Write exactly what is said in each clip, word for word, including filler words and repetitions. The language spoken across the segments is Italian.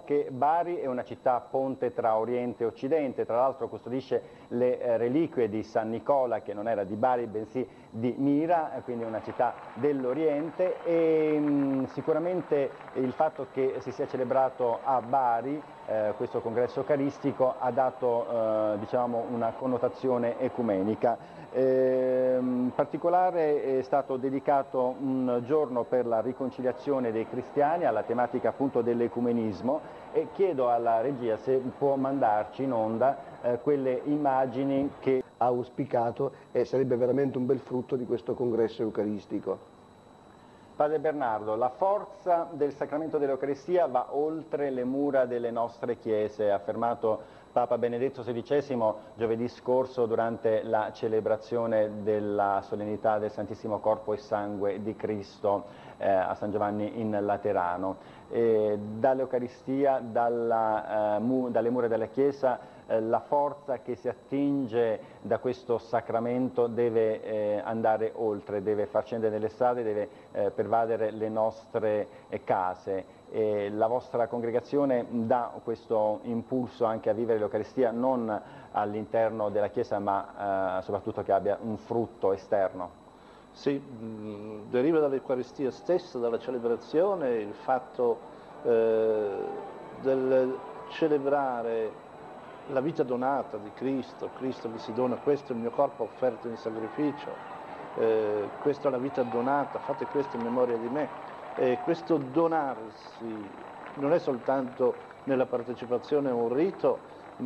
che Bari è una città ponte tra Oriente e Occidente, tra l'altro custodisce le eh, reliquie di San Nicola, che non era di Bari bensì di Mira, quindi una città dell'Oriente, e mh, sicuramente il fatto che si sia celebrato a Bari eh, questo congresso eucaristico ha dato eh, diciamo, una connotazione ecumenica. Eh, in particolare è stato dedicato un giorno per la riconciliazione dei cristiani alla tematica appunto dell'ecumenismo, e chiedo alla regia se può mandarci in onda eh, quelle immagini che ha auspicato, e sarebbe veramente un bel frutto di questo congresso eucaristico. Padre Bernardo, la forza del sacramento dell'Eucaristia va oltre le mura delle nostre chiese, ha affermato Papa Benedetto sedicesimo giovedì scorso durante la celebrazione della solennità del Santissimo Corpo e Sangue di Cristo eh, a San Giovanni in Laterano. E dall'Eucaristia, dalla, eh, mu dalle mura della Chiesa, eh, la forza che si attinge da questo sacramento deve eh, andare oltre, deve far scendere nelle strade, deve eh, pervadere le nostre eh, case. E la vostra congregazione dà questo impulso anche a vivere l'Eucaristia non all'interno della Chiesa, ma eh, soprattutto che abbia un frutto esterno. Sì, mh, deriva dall'Eucaristia stessa, dalla celebrazione, il fatto eh, del celebrare la vita donata di Cristo, Cristo che si dona, questo è il mio corpo offerto in sacrificio, eh, questa è la vita donata, fate questo in memoria di me. E questo donarsi non è soltanto nella partecipazione a un rito,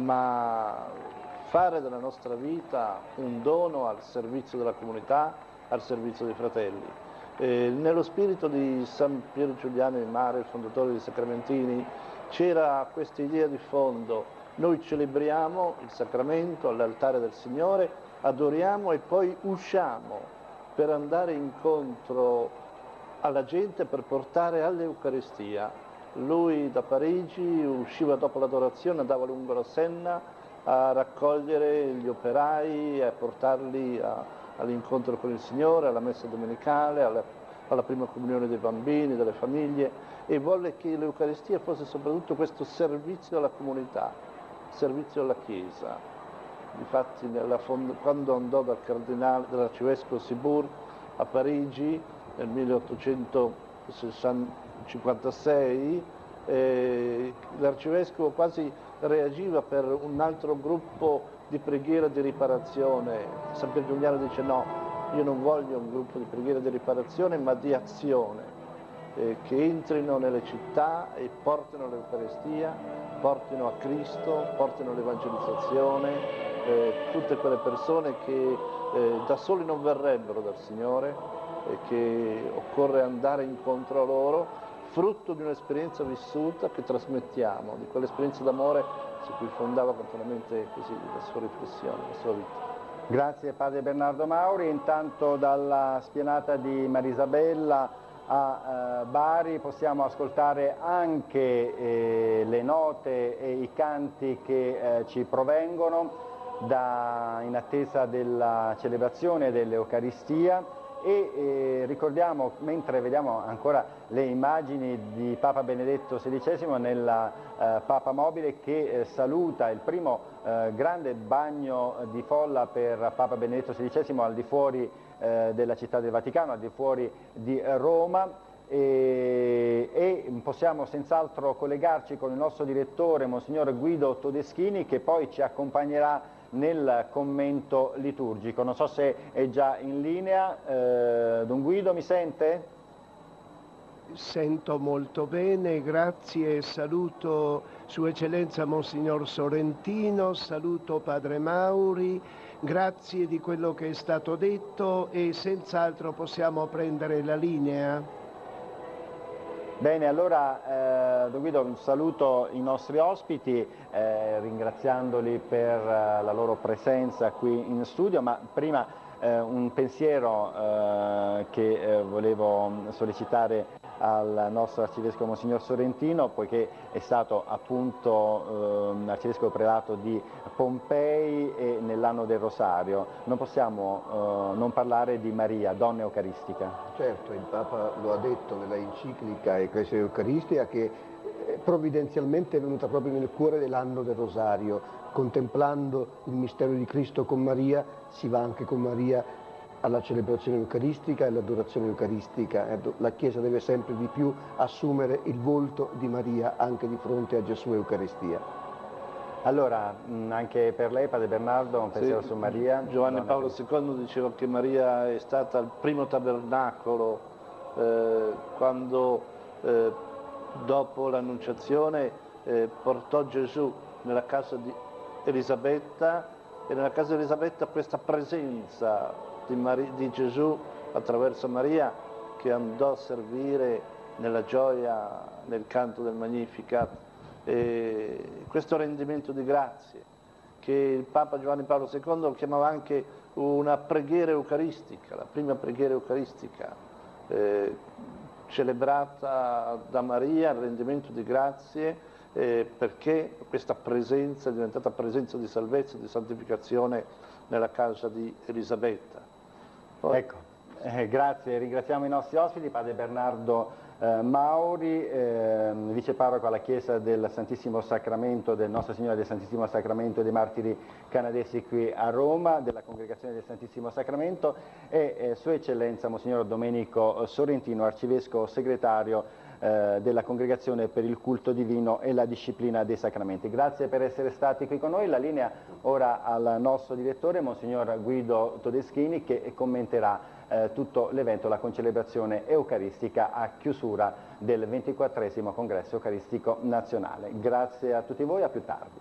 ma fare della nostra vita un dono al servizio della comunità, al servizio dei fratelli. Eh, nello spirito di San Piero Giuliano di Mare, il fondatore dei Sacramentini, c'era questa idea di fondo: noi celebriamo il sacramento all'altare del Signore, adoriamo e poi usciamo per andare incontro alla gente, per portare all'Eucaristia. Lui da Parigi usciva dopo l'adorazione, andava lungo la Senna a raccogliere gli operai e a portarli all'incontro con il Signore, alla messa domenicale, alla, alla prima comunione dei bambini, delle famiglie, e volle che l'Eucaristia fosse soprattutto questo servizio alla comunità, servizio alla Chiesa. Difatti nella fond- quando andò dal cardinale, dall'arcivescovo Sibourg a Parigi nel milleottocentocinquantasei, eh, l'arcivescovo quasi reagiva per un altro gruppo di preghiera di riparazione. San Pier Giuliano dice: no, io non voglio un gruppo di preghiera di riparazione, ma di azione, eh, che entrino nelle città e portino l'Eucaristia, portino a Cristo, portino l'evangelizzazione, eh, tutte quelle persone che eh, da soli non verrebbero dal Signore, e che occorre andare incontro a loro, frutto di un'esperienza vissuta che trasmettiamo, di quell'esperienza d'amore su cui fondava continuamente così la sua riflessione, la sua vita. Grazie Padre Bernardo Mauri. Intanto dalla spianata di Marisabella a eh, Bari possiamo ascoltare anche eh, le note e i canti che eh, ci provengono da, in attesa della celebrazione dell'Eucaristia. E eh, ricordiamo, mentre vediamo ancora le immagini di Papa Benedetto sedicesimo nella eh, Papa Mobile, che eh, saluta il primo eh, grande bagno di folla per Papa Benedetto sedicesimo al di fuori eh, della città del Vaticano, al di fuori di Roma, e, e possiamo senz'altro collegarci con il nostro direttore, Monsignor Guido Todeschini, che poi ci accompagnerà nel commento liturgico. Non so se è già in linea. Eh, Don Guido, mi sente? Sento molto bene, grazie. Saluto Sua Eccellenza Monsignor Sorrentino, saluto Padre Mauri, grazie di quello che è stato detto e senz'altro possiamo prendere la linea. Bene, allora eh, Don Guido, saluto i nostri ospiti eh, ringraziandoli per eh, la loro presenza qui in studio, ma prima eh, un pensiero eh, che eh, volevo sollecitare al nostro arcivescovo Monsignor Sorrentino, poiché è stato appunto eh, arcivescovo prelato di Pompei e nell'anno del Rosario. Non possiamo eh, non parlare di Maria, donna eucaristica. Certo, il Papa lo ha detto nella enciclica Ecclesia Eucaristica, che provvidenzialmente è venuta proprio nel cuore dell'anno del Rosario. Contemplando il mistero di Cristo con Maria, si va anche con Maria alla celebrazione eucaristica e all'adorazione eucaristica. La Chiesa deve sempre di più assumere il volto di Maria anche di fronte a Gesù Eucaristia. Allora, anche per lei, Padre Bernardo, un pensiero sì, su Maria? Giovanni Donna Paolo secondo diceva che Maria è stata il primo tabernacolo eh, quando eh, dopo l'Annunciazione eh, portò Gesù nella casa di Elisabetta, e nella casa di Elisabetta questa presenza di, Maria, di Gesù attraverso Maria, che andò a servire nella gioia, nel canto del Magnificat. E questo rendimento di grazie che il Papa Giovanni Paolo secondo chiamava anche una preghiera eucaristica, la prima preghiera eucaristica eh, celebrata da Maria, il rendimento di grazie, eh, perché questa presenza è diventata presenza di salvezza, di santificazione nella casa di Elisabetta. Poi... Ecco, eh, grazie, ringraziamo i nostri ospiti, Padre Bernardo eh, Mauri, eh, viceparroco alla Chiesa del Santissimo Sacramento, del Nostra Signora del Santissimo Sacramento e dei Martiri Canadesi qui a Roma, della Congregazione del Santissimo Sacramento, e eh, Sua Eccellenza Monsignor Domenico Sorrentino, Arcivescovo Segretario eh, della Congregazione per il Culto Divino e la Disciplina dei Sacramenti. Grazie per essere stati qui con noi. La linea ora al nostro direttore, Monsignor Guido Todeschini, che commenterà eh, tutto l'evento, la concelebrazione eucaristica a chiusura del ventiquattresimo Congresso Eucaristico Nazionale. Grazie a tutti voi, a più tardi.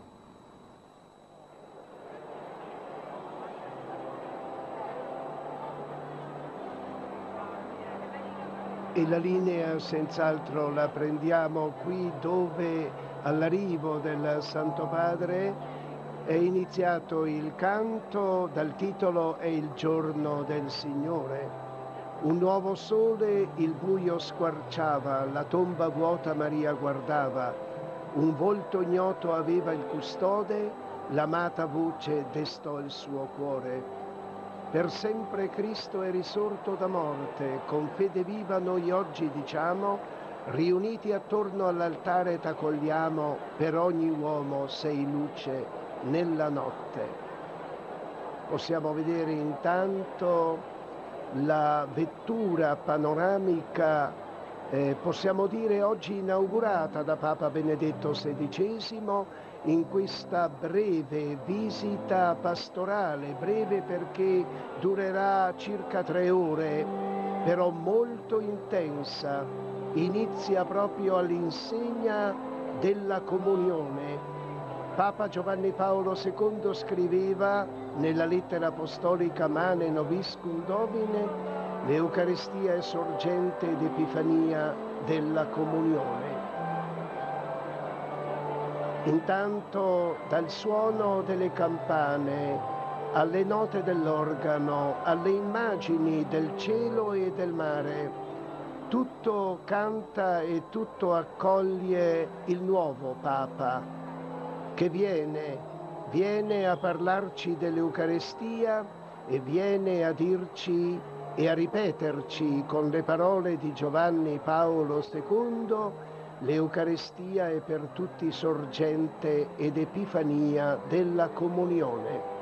E la linea senz'altro la prendiamo qui, dove all'arrivo del Santo Padre è iniziato il canto dal titolo È il giorno del Signore. Un nuovo sole il buio squarciava, la tomba vuota Maria guardava, un volto ignoto aveva il custode, l'amata voce destò il suo cuore. Per sempre Cristo è risorto da morte, con fede viva noi oggi diciamo, riuniti attorno all'altare t'accogliamo, per ogni uomo sei luce nella notte. Possiamo vedere intanto la vettura panoramica, eh, possiamo dire oggi inaugurata da Papa Benedetto sedicesimo, in questa breve visita pastorale, breve perché durerà circa tre ore, però molto intensa, inizia proprio all'insegna della comunione. Papa Giovanni Paolo secondo scriveva nella lettera apostolica Mane Noviscum Domine: l'Eucaristia è sorgente ed epifania della comunione. Intanto dal suono delle campane alle note dell'organo, alle immagini del cielo e del mare, tutto canta e tutto accoglie il nuovo Papa che viene, viene a parlarci dell'Eucaristia e viene a dirci e a ripeterci con le parole di Giovanni Paolo secondo: l'Eucaristia è per tutti sorgente ed epifania della comunione.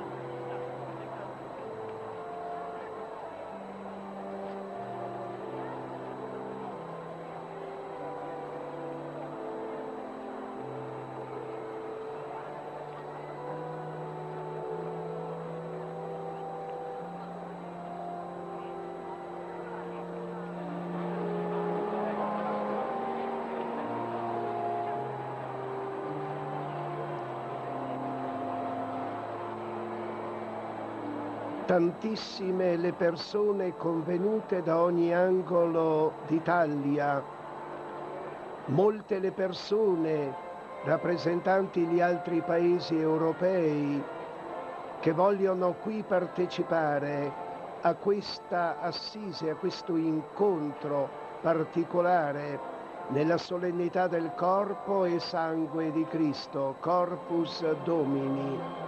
Tantissime le persone convenute da ogni angolo d'Italia, molte le persone rappresentanti gli altri paesi europei che vogliono qui partecipare a questa assise, a questo incontro particolare nella solennità del corpo e sangue di Cristo, Corpus Domini.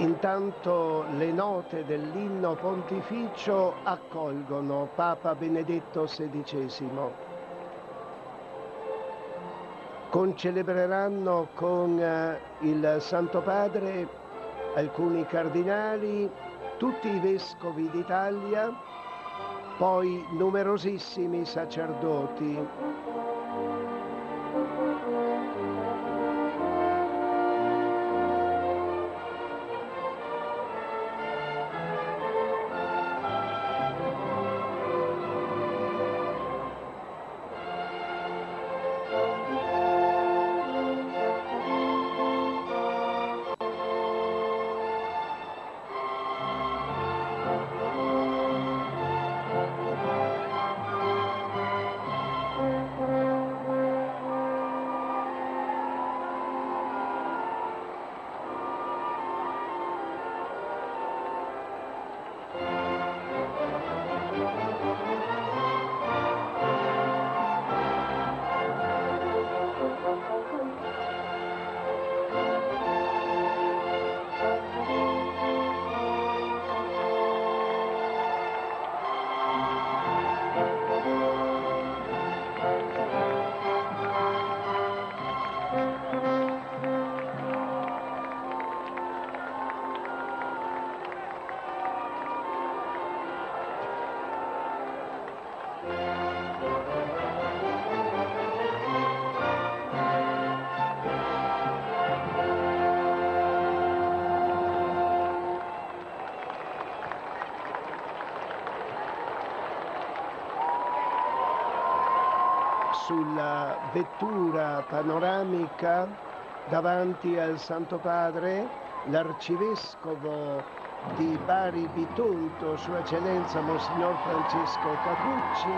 Intanto le note dell'inno pontificio accolgono Papa Benedetto sedicesimo. Concelebreranno con il Santo Padre alcuni cardinali, tutti i vescovi d'Italia, poi numerosissimi sacerdoti. Sulla vettura panoramica davanti al Santo Padre l'arcivescovo di Bari Bitonto, Sua Eccellenza Monsignor Francesco Capucci,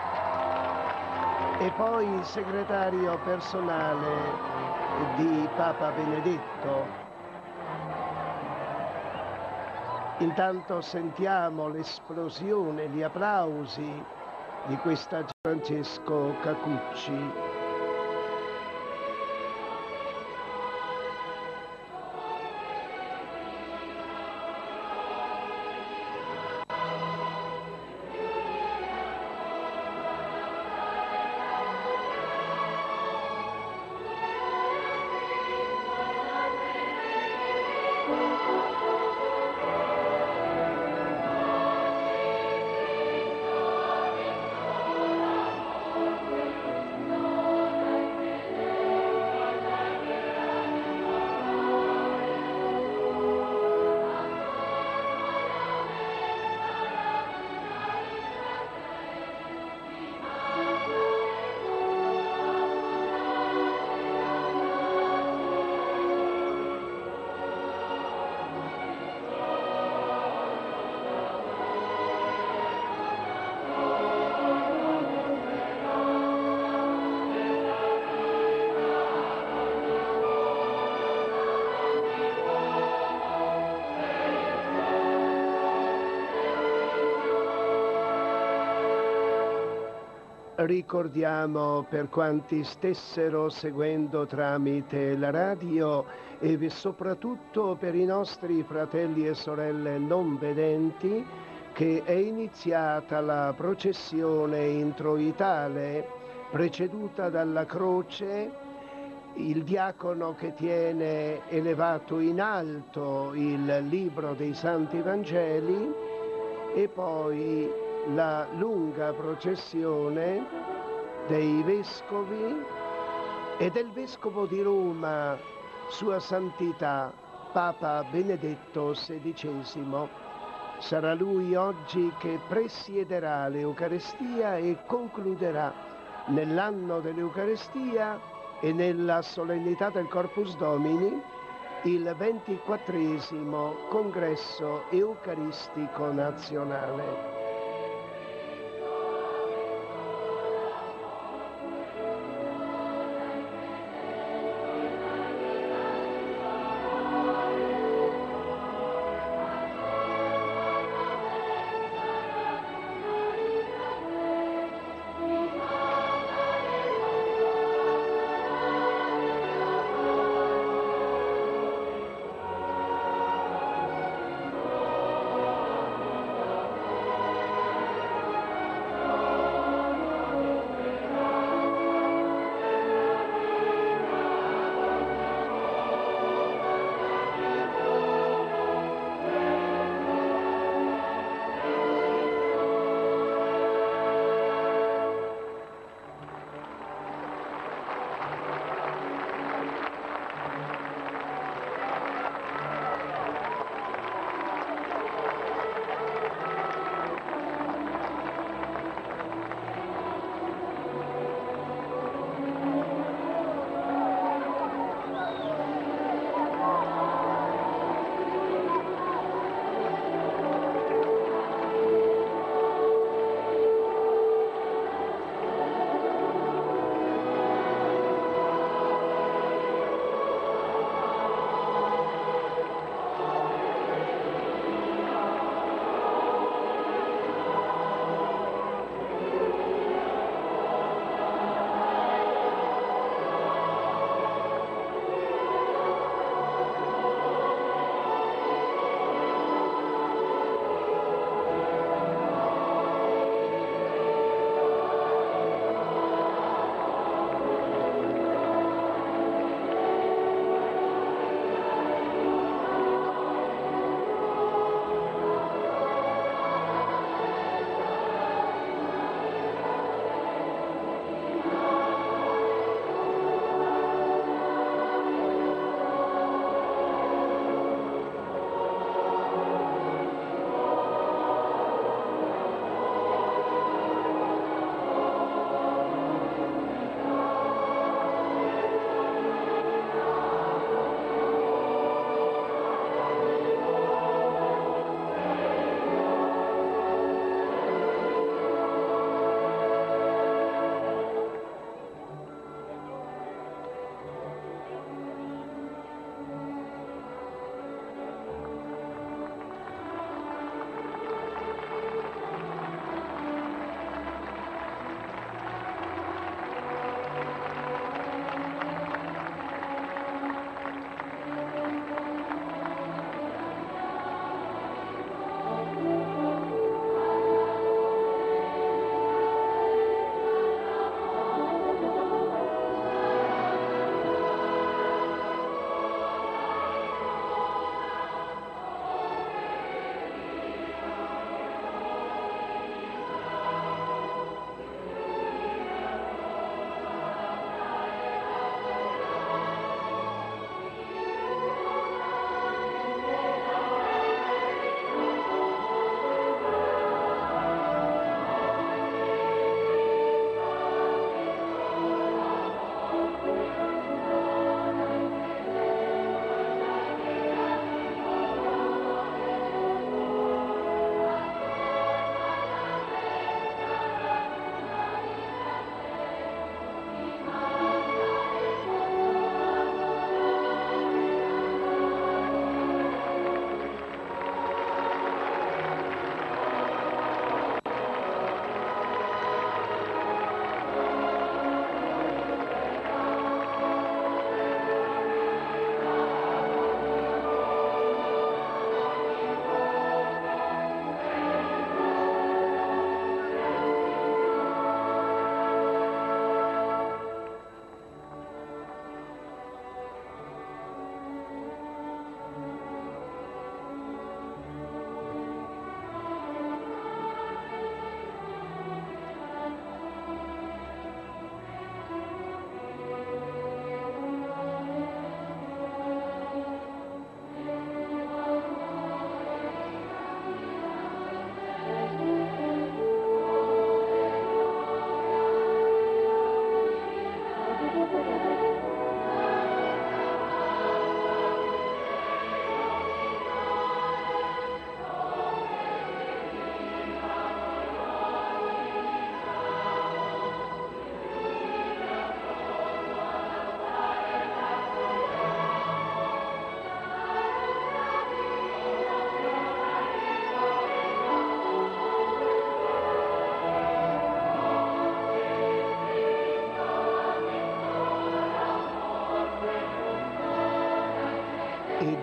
e poi il segretario personale di Papa Benedetto. Intanto sentiamo l'esplosione, gli applausi di questa Francesco Capucci. Ricordiamo, per quanti stessero seguendo tramite la radio, e soprattutto per i nostri fratelli e sorelle non vedenti, che è iniziata la processione introitale preceduta dalla croce, il diacono che tiene elevato in alto il libro dei Santi Vangeli e poi la lunga processione dei vescovi e del vescovo di Roma, Sua Santità Papa Benedetto sedicesimo. Sarà lui oggi che presiederà l'Eucarestia e concluderà nell'anno dell'Eucarestia e nella solennità del Corpus Domini il ventiquattresimo congresso eucaristico nazionale.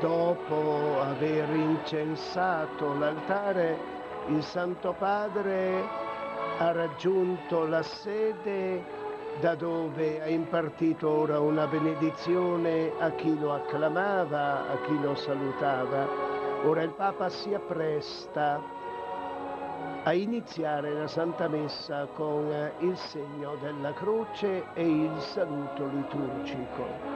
dopo aver incensato l'altare, il Santo Padre ha raggiunto la sede da dove ha impartito ora una benedizione a chi lo acclamava, a chi lo salutava. Ora il Papa si appresta a iniziare la Santa Messa con il segno della croce e il saluto liturgico.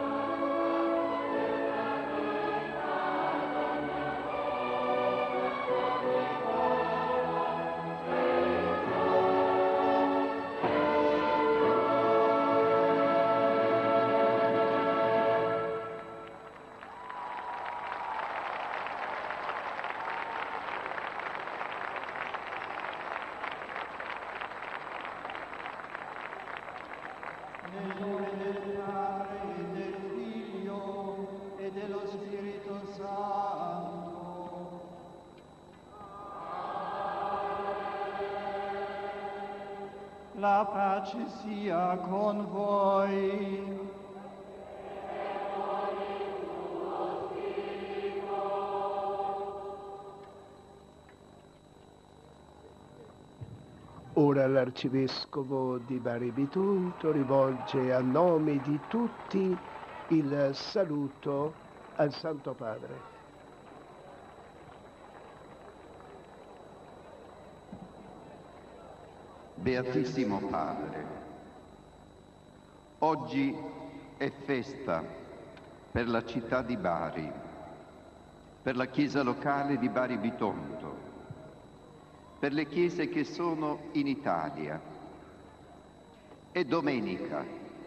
Nel nome del Padre e del Figlio e dello Spirito Santo. La pace sia con voi. Ora l'Arcivescovo di Bari Bitonto rivolge a nome di tutti il saluto al Santo Padre. Beatissimo Padre, oggi è festa per la città di Bari, per la chiesa locale di Bari Bitonto, per le chiese che sono in Italia. È domenica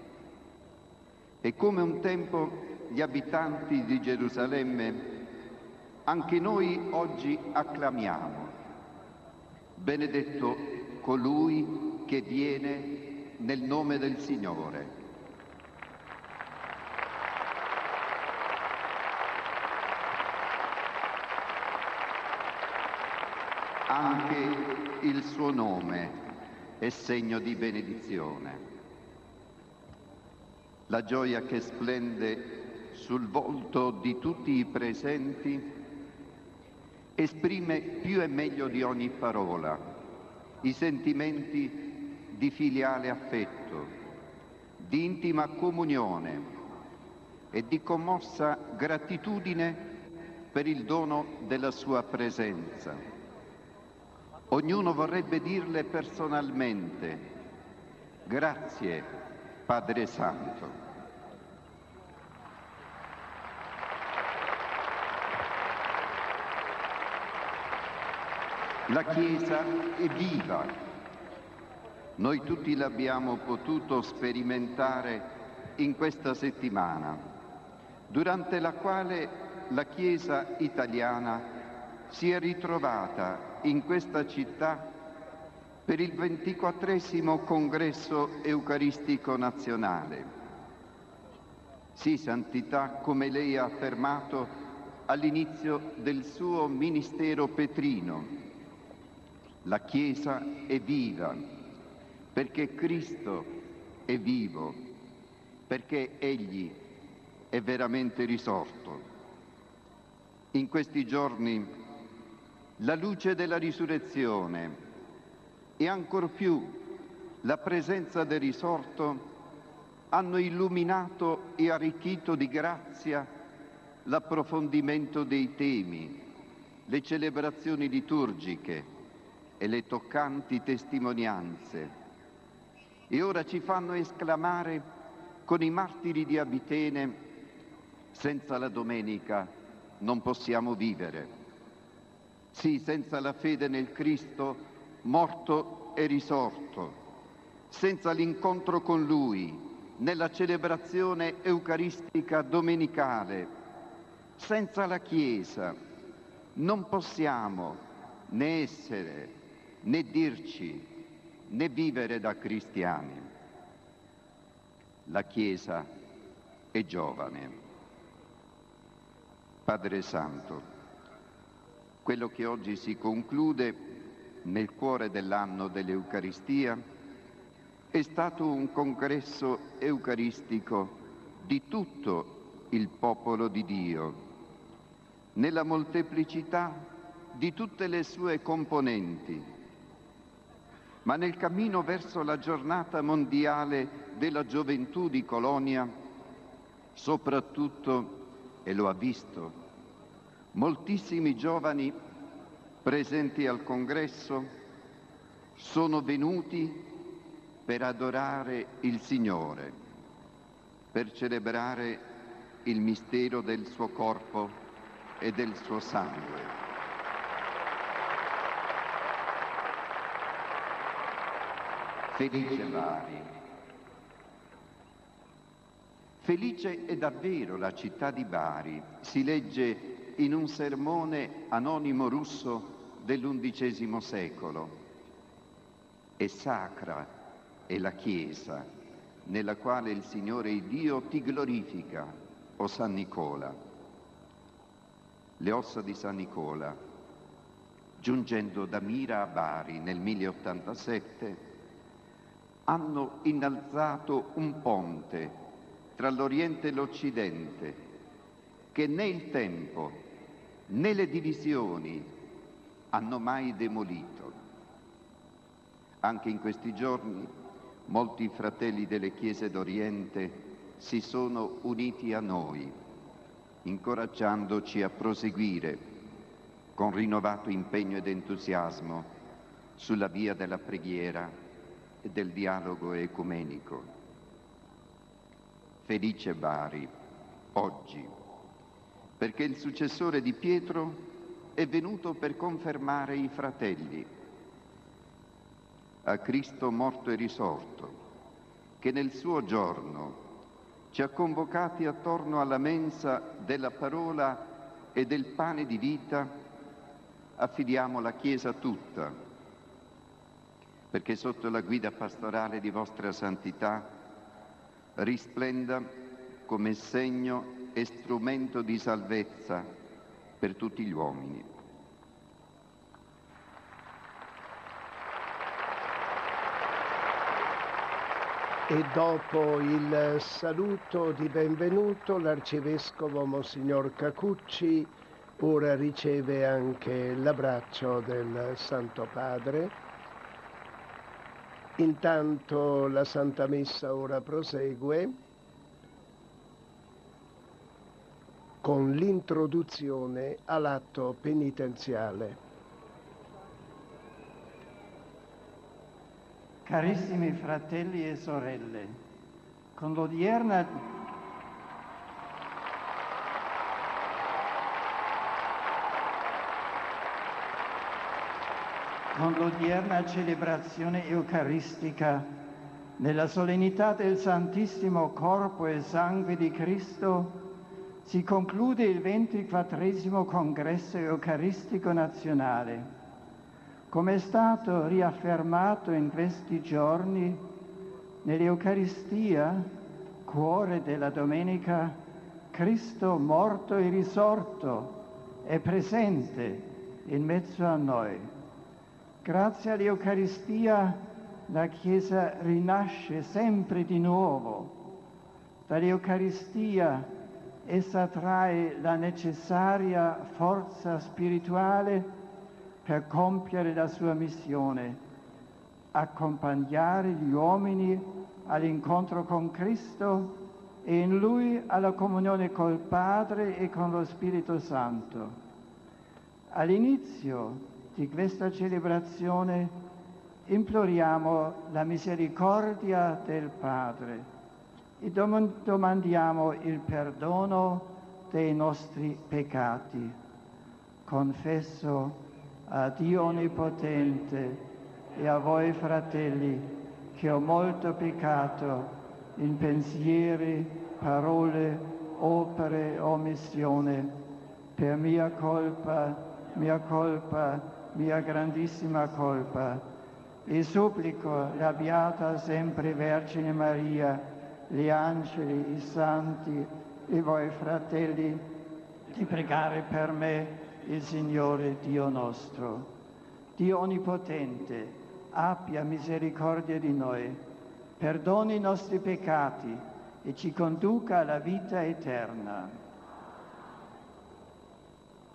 e come un tempo gli abitanti di Gerusalemme, anche noi oggi acclamiamo: benedetto colui che viene nel nome del Signore. Anche il suo nome è segno di benedizione. La gioia che splende sul volto di tutti i presenti esprime più e meglio di ogni parola i sentimenti di filiale affetto, di intima comunione e di commossa gratitudine per il dono della sua presenza. Ognuno vorrebbe dirle personalmente: grazie, Padre Santo. La Chiesa è viva. Noi tutti l'abbiamo potuto sperimentare in questa settimana, durante la quale la Chiesa italiana si è ritrovata in questa città per il ventiquattresimo Congresso Eucaristico Nazionale. Sì, Santità, come lei ha affermato all'inizio del suo ministero petrino, la Chiesa è viva perché Cristo è vivo, perché Egli è veramente risorto. In questi giorni la luce della risurrezione e ancor più la presenza del risorto hanno illuminato e arricchito di grazia l'approfondimento dei temi, le celebrazioni liturgiche e le toccanti testimonianze. E ora ci fanno esclamare con i martiri di Abitene: senza la domenica non possiamo vivere. Sì, senza la fede nel Cristo morto e risorto, senza l'incontro con Lui nella celebrazione eucaristica domenicale, senza la Chiesa non possiamo né essere, né dirci, né vivere da cristiani. La Chiesa è giovane. Padre Santo, quello che oggi si conclude nel cuore dell'anno dell'Eucaristia è stato un congresso eucaristico di tutto il popolo di Dio, nella molteplicità di tutte le sue componenti, ma nel cammino verso la giornata mondiale della gioventù di Colonia, soprattutto, e lo ha visto, moltissimi giovani presenti al congresso sono venuti per adorare il Signore, per celebrare il mistero del suo corpo e del suo sangue. Felice Bari. Felice è davvero la città di Bari, si legge in un sermone anonimo russo dell'undicesimo secolo. E sacra è la Chiesa, nella quale il Signore Dio ti glorifica, o San Nicola. Le ossa di San Nicola, giungendo da Mira a Bari nel mille ottantasette, hanno innalzato un ponte tra l'Oriente e l'Occidente che né il tempo né le divisioni hanno mai demolito. Anche in questi giorni molti fratelli delle chiese d'Oriente si sono uniti a noi, incoraggiandoci a proseguire con rinnovato impegno ed entusiasmo sulla via della preghiera e del dialogo ecumenico. Felice Bari, oggi, perché il successore di Pietro è venuto per confermare i fratelli a Cristo morto e risorto, che nel suo giorno ci ha convocati attorno alla mensa della parola e del pane di vita. Affidiamo la Chiesa tutta, perché sotto la guida pastorale di vostra santità risplenda come segno e strumento di salvezza per tutti gli uomini. E dopo il saluto di benvenuto, l'Arcivescovo Monsignor Cacucci ora riceve anche l'abbraccio del Santo Padre. Intanto la Santa Messa ora prosegue con l'introduzione all'atto penitenziale. Carissimi fratelli e sorelle, con l'odierna con l'odierna celebrazione eucaristica, nella solennità del Santissimo Corpo e Sangue di Cristo, si conclude il ventiquattresimo Congresso Eucaristico Nazionale. Come è stato riaffermato in questi giorni, nell'Eucaristia, cuore della Domenica, Cristo morto e risorto è presente in mezzo a noi. Grazie all'Eucaristia la Chiesa rinasce sempre di nuovo. Dall'Eucaristia essa trae la necessaria forza spirituale per compiere la sua missione, accompagnare gli uomini all'incontro con Cristo e in Lui alla comunione col Padre e con lo Spirito Santo. All'inizio di questa celebrazione imploriamo la misericordia del Padre e domandiamo il perdono dei nostri peccati. Confesso a Dio Onnipotente e a voi fratelli che ho molto peccato in pensieri, parole, opere, omissione, per mia colpa, mia colpa, mia grandissima colpa, e supplico la Beata sempre Vergine Maria, gli angeli, i santi e voi fratelli di pregare per me il Signore Dio nostro. Dio Onnipotente, abbia misericordia di noi, perdoni i nostri peccati e ci conduca alla vita eterna.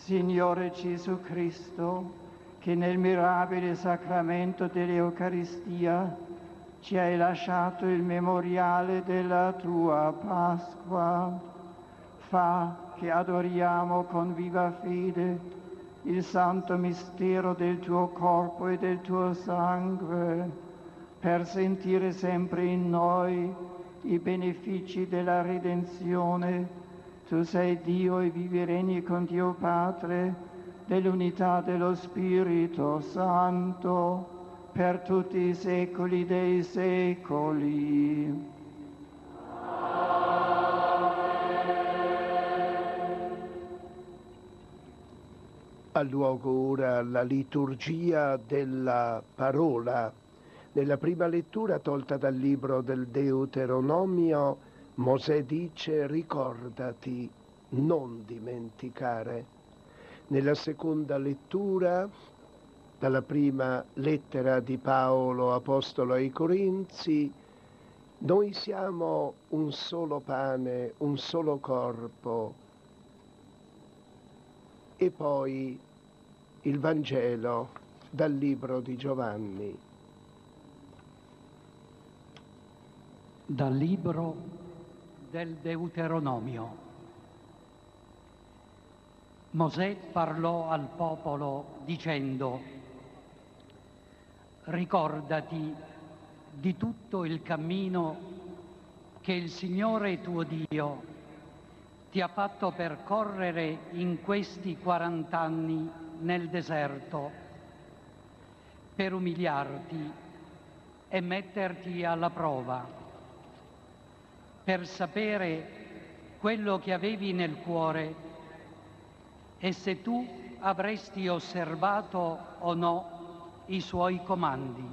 Signore Gesù Cristo, che nel mirabile sacramento dell'Eucaristia ci hai lasciato il memoriale della tua Pasqua, fa che adoriamo con viva fede il santo mistero del tuo corpo e del tuo sangue, per sentire sempre in noi i benefici della redenzione. Tu sei Dio e vivi regni con Dio Padre, nell'unità dello Spirito Santo, per tutti i secoli dei secoli. Ha luogo ora la liturgia della parola. Nella prima lettura tolta dal libro del Deuteronomio, Mosè dice: ricordati, non dimenticare. Nella seconda lettura, dalla prima lettera di Paolo apostolo ai Corinzi, noi siamo un solo pane, un solo corpo. E poi il Vangelo dal libro di Giovanni. Dal libro del Deuteronomio. Mosè parlò al popolo dicendo: ricordati di tutto il cammino che il Signore tuo Dio ti ha fatto percorrere in questi quarant'anni nel deserto, per umiliarti e metterti alla prova, per sapere quello che avevi nel cuore e se tu avresti osservato o no i suoi comandi.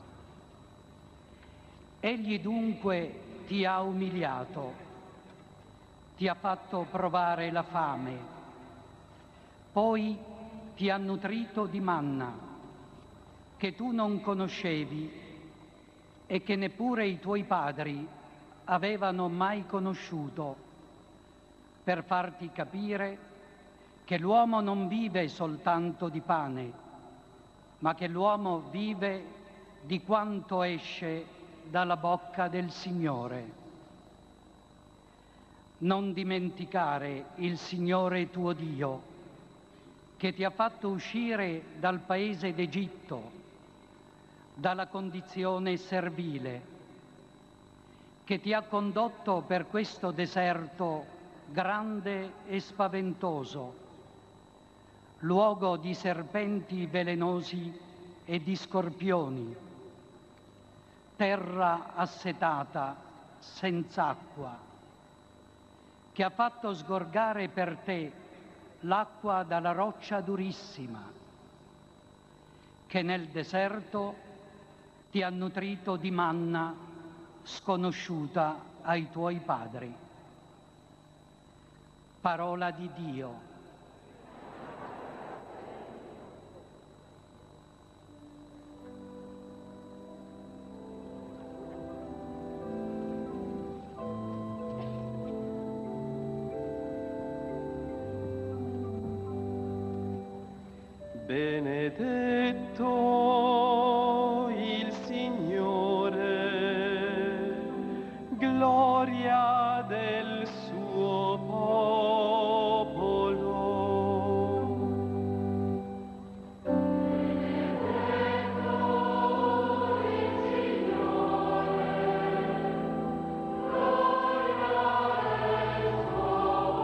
Egli dunque ti ha umiliato, ti ha fatto provare la fame, poi ti ha nutrito di manna, che tu non conoscevi e che neppure i tuoi padri avevano mai conosciuto, per farti capire che l'uomo non vive soltanto di pane, ma che l'uomo vive di quanto esce dalla bocca del Signore. Non dimenticare il Signore tuo Dio, che ti ha fatto uscire dal paese d'Egitto, dalla condizione servile, che ti ha condotto per questo deserto grande e spaventoso, luogo di serpenti velenosi e di scorpioni, terra assetata, senz'acqua, che ha fatto sgorgare per te l'acqua dalla roccia durissima, che nel deserto ti ha nutrito di manna sconosciuta ai tuoi padri. Parola di Dio. Benedetto il Signore, gloria del suo popolo. Benedetto il Signore, gloria del suo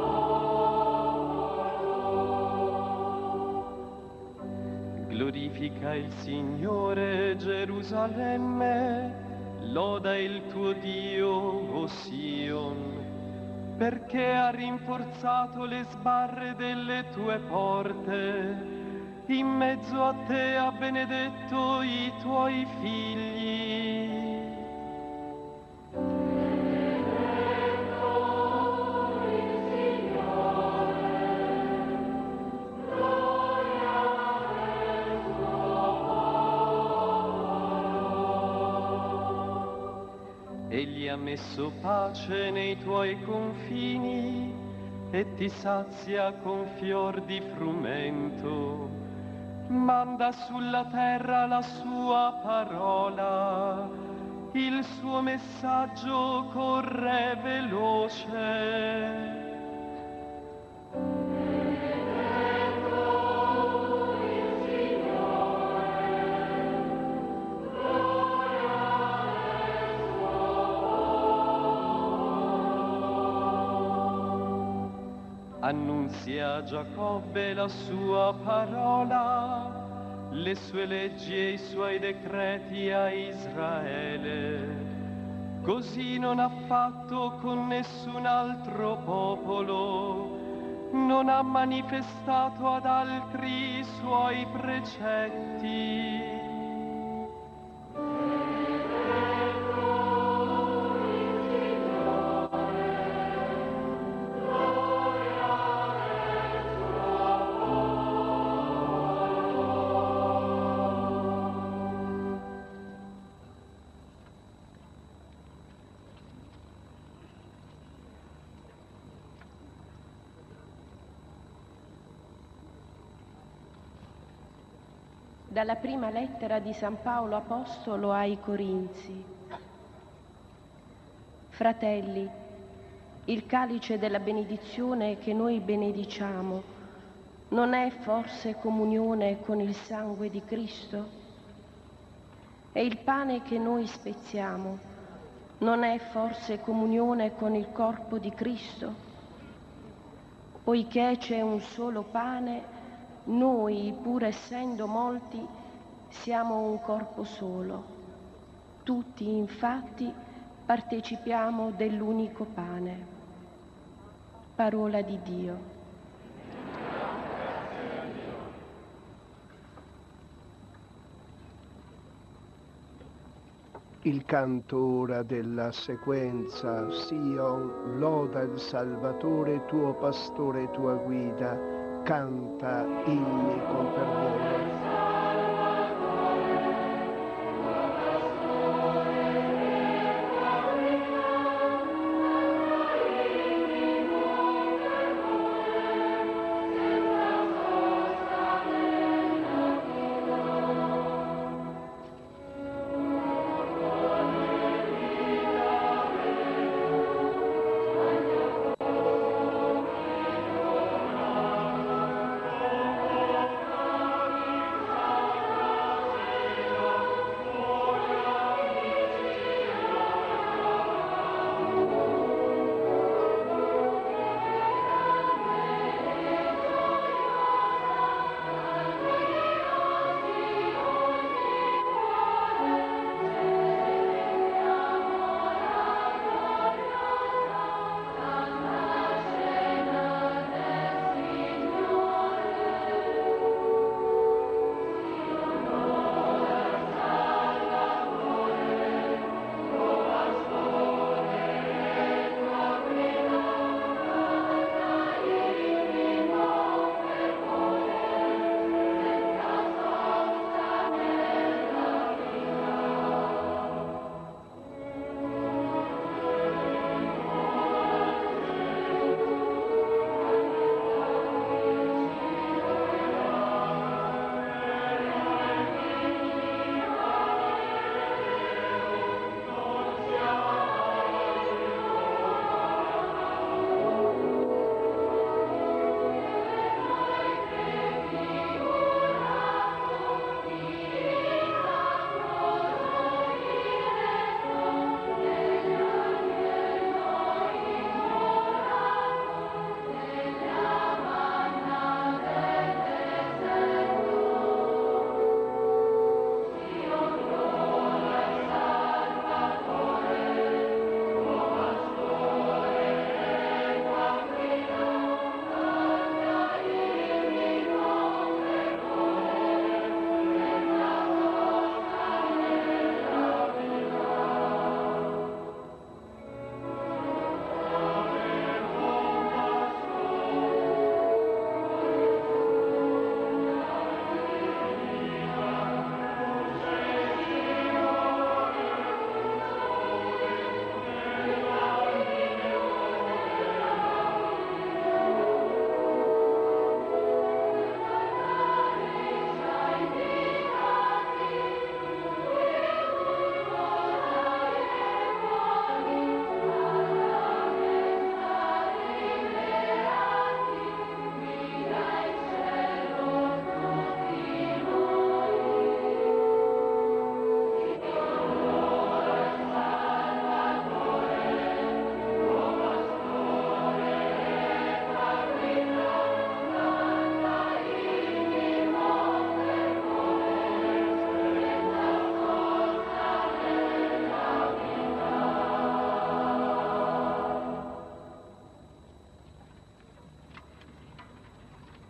popolo. Glorifica il Signore, Gerusalemme, loda il tuo Dio, o Sion, perché ha rinforzato le sbarre delle tue porte, in mezzo a te ha benedetto i tuoi figli. Egli ha messo pace nei tuoi confini, e ti sazia con fior di frumento. Manda sulla terra la sua parola, il suo messaggio corre veloce. Annunzia a Giacobbe la sua parola, le sue leggi e i suoi decreti a Israele. Così non ha fatto con nessun altro popolo, non ha manifestato ad altri i suoi precetti. Dalla prima lettera di San Paolo Apostolo ai Corinzi. Fratelli, il calice della benedizione che noi benediciamo non è forse comunione con il sangue di Cristo? E il pane che noi spezziamo non è forse comunione con il corpo di Cristo? Poiché c'è un solo pane, noi, pur essendo molti, siamo un corpo solo. Tutti, infatti, partecipiamo dell'unico pane. Parola di Dio. Il canto ora della sequenza: Sion, loda il Salvatore, tuo pastore e tua guida. Canta inni con fervore.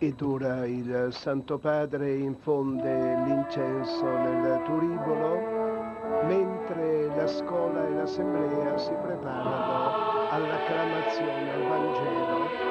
Ed ora il Santo Padre infonde l'incenso nel turibolo, mentre la scuola e l'assemblea si preparano all'acclamazione al Vangelo.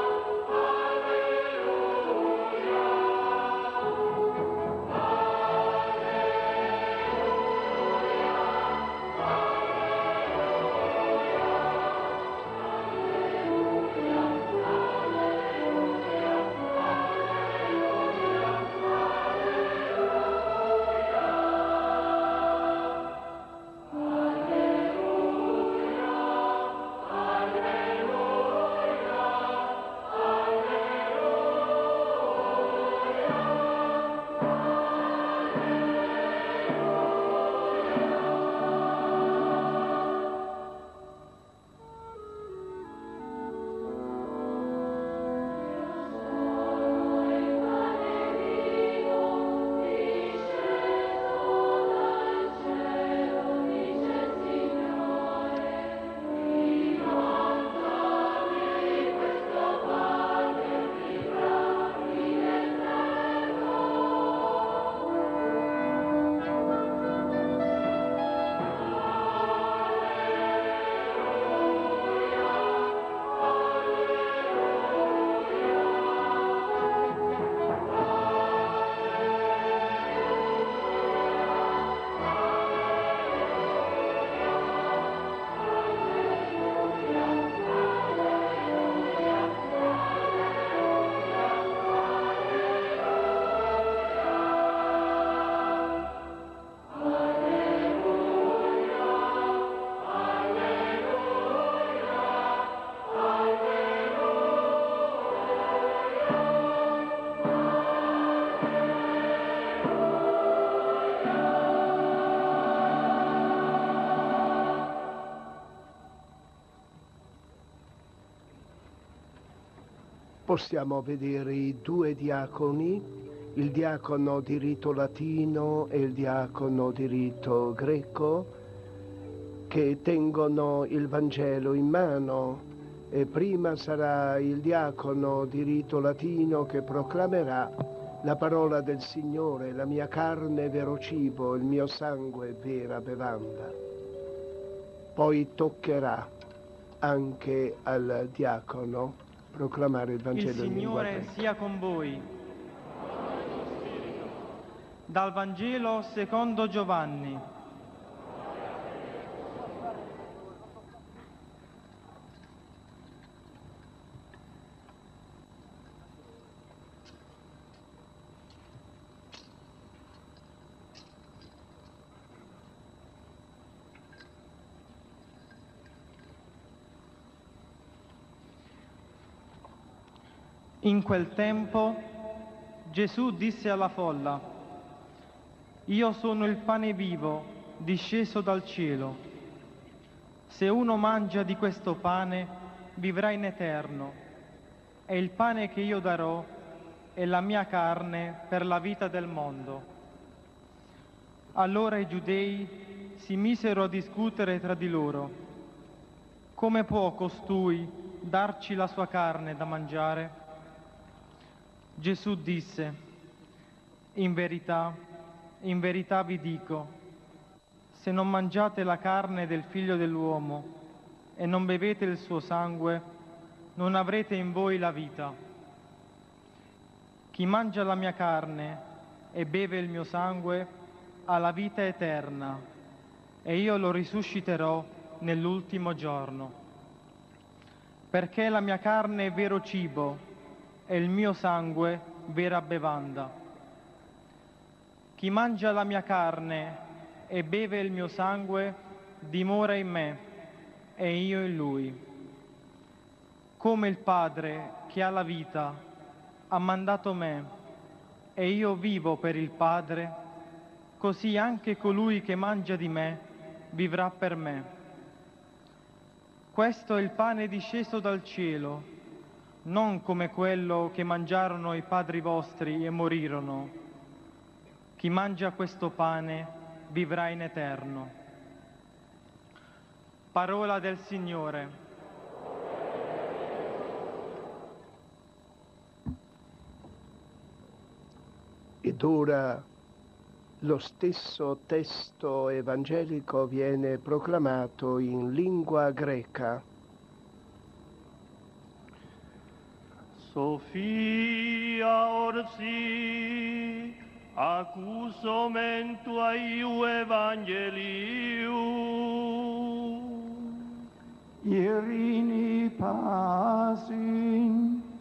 Possiamo vedere i due diaconi, il diacono di rito latino e il diacono di rito greco, che tengono il Vangelo in mano. E prima sarà il diacono di rito latino che proclamerà la parola del Signore: la mia carne è vero cibo, il mio sangue è vera bevanda. Poi toccherà anche al diacono proclamare il Vangelo in lingua greca. Il Signore sia con voi. Dal Vangelo secondo Giovanni. In quel tempo Gesù disse alla folla: Io sono il pane vivo disceso dal cielo. Se uno mangia di questo pane vivrà in eterno, e il pane che io darò è la mia carne per la vita del mondo. Allora i giudei si misero a discutere tra di loro: come può costui darci la sua carne da mangiare? Gesù disse: in verità, in verità vi dico, se non mangiate la carne del Figlio dell'uomo e non bevete il suo sangue, non avrete in voi la vita. Chi mangia la mia carne e beve il mio sangue ha la vita eterna, e io lo risusciterò nell'ultimo giorno. Perché la mia carne è vero cibo e il mio sangue vera bevanda. Chi mangia la mia carne e beve il mio sangue dimora in me e io in lui. Come il Padre che ha la vita ha mandato me e io vivo per il Padre, così anche colui che mangia di me vivrà per me. Questo è il pane disceso dal cielo, non come quello che mangiarono i padri vostri e morirono. Chi mangia questo pane vivrà in eterno. Parola del Signore. Ed ora lo stesso testo evangelico viene proclamato in lingua greca. Sophia orsi accusum tuae evangelium. Irini pasin.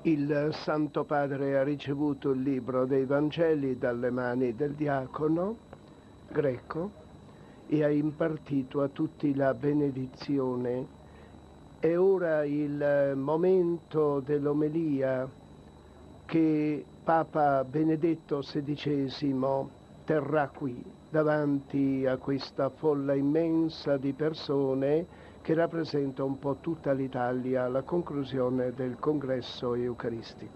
Il Santo Padre ha ricevuto il libro dei Vangeli dalle mani del diacono greco e ha impartito a tutti la benedizione. È ora il momento dell'omelia che Papa Benedetto sedicesimo terrà qui, davanti a questa folla immensa di persone che rappresenta un po' tutta l'Italia alla conclusione del congresso eucaristico.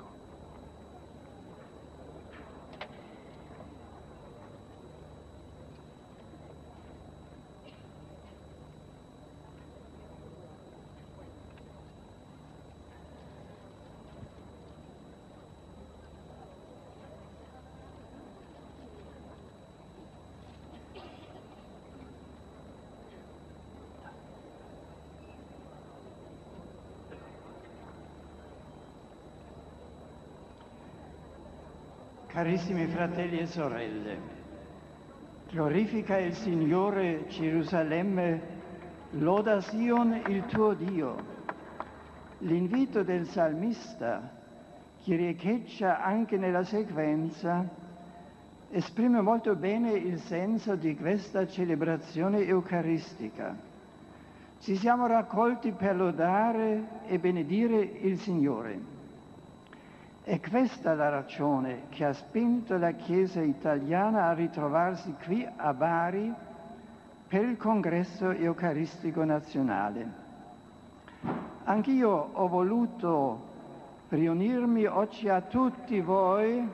Carissimi fratelli e sorelle, glorifica il Signore Gerusalemme, loda Sion il tuo Dio. L'invito del salmista, che riecheggia anche nella sequenza, esprime molto bene il senso di questa celebrazione eucaristica. Ci siamo raccolti per lodare e benedire il Signore. È questa la ragione che ha spinto la Chiesa italiana a ritrovarsi qui a Bari per il Congresso Eucaristico Nazionale. Anch'io ho voluto riunirmi oggi a tutti voi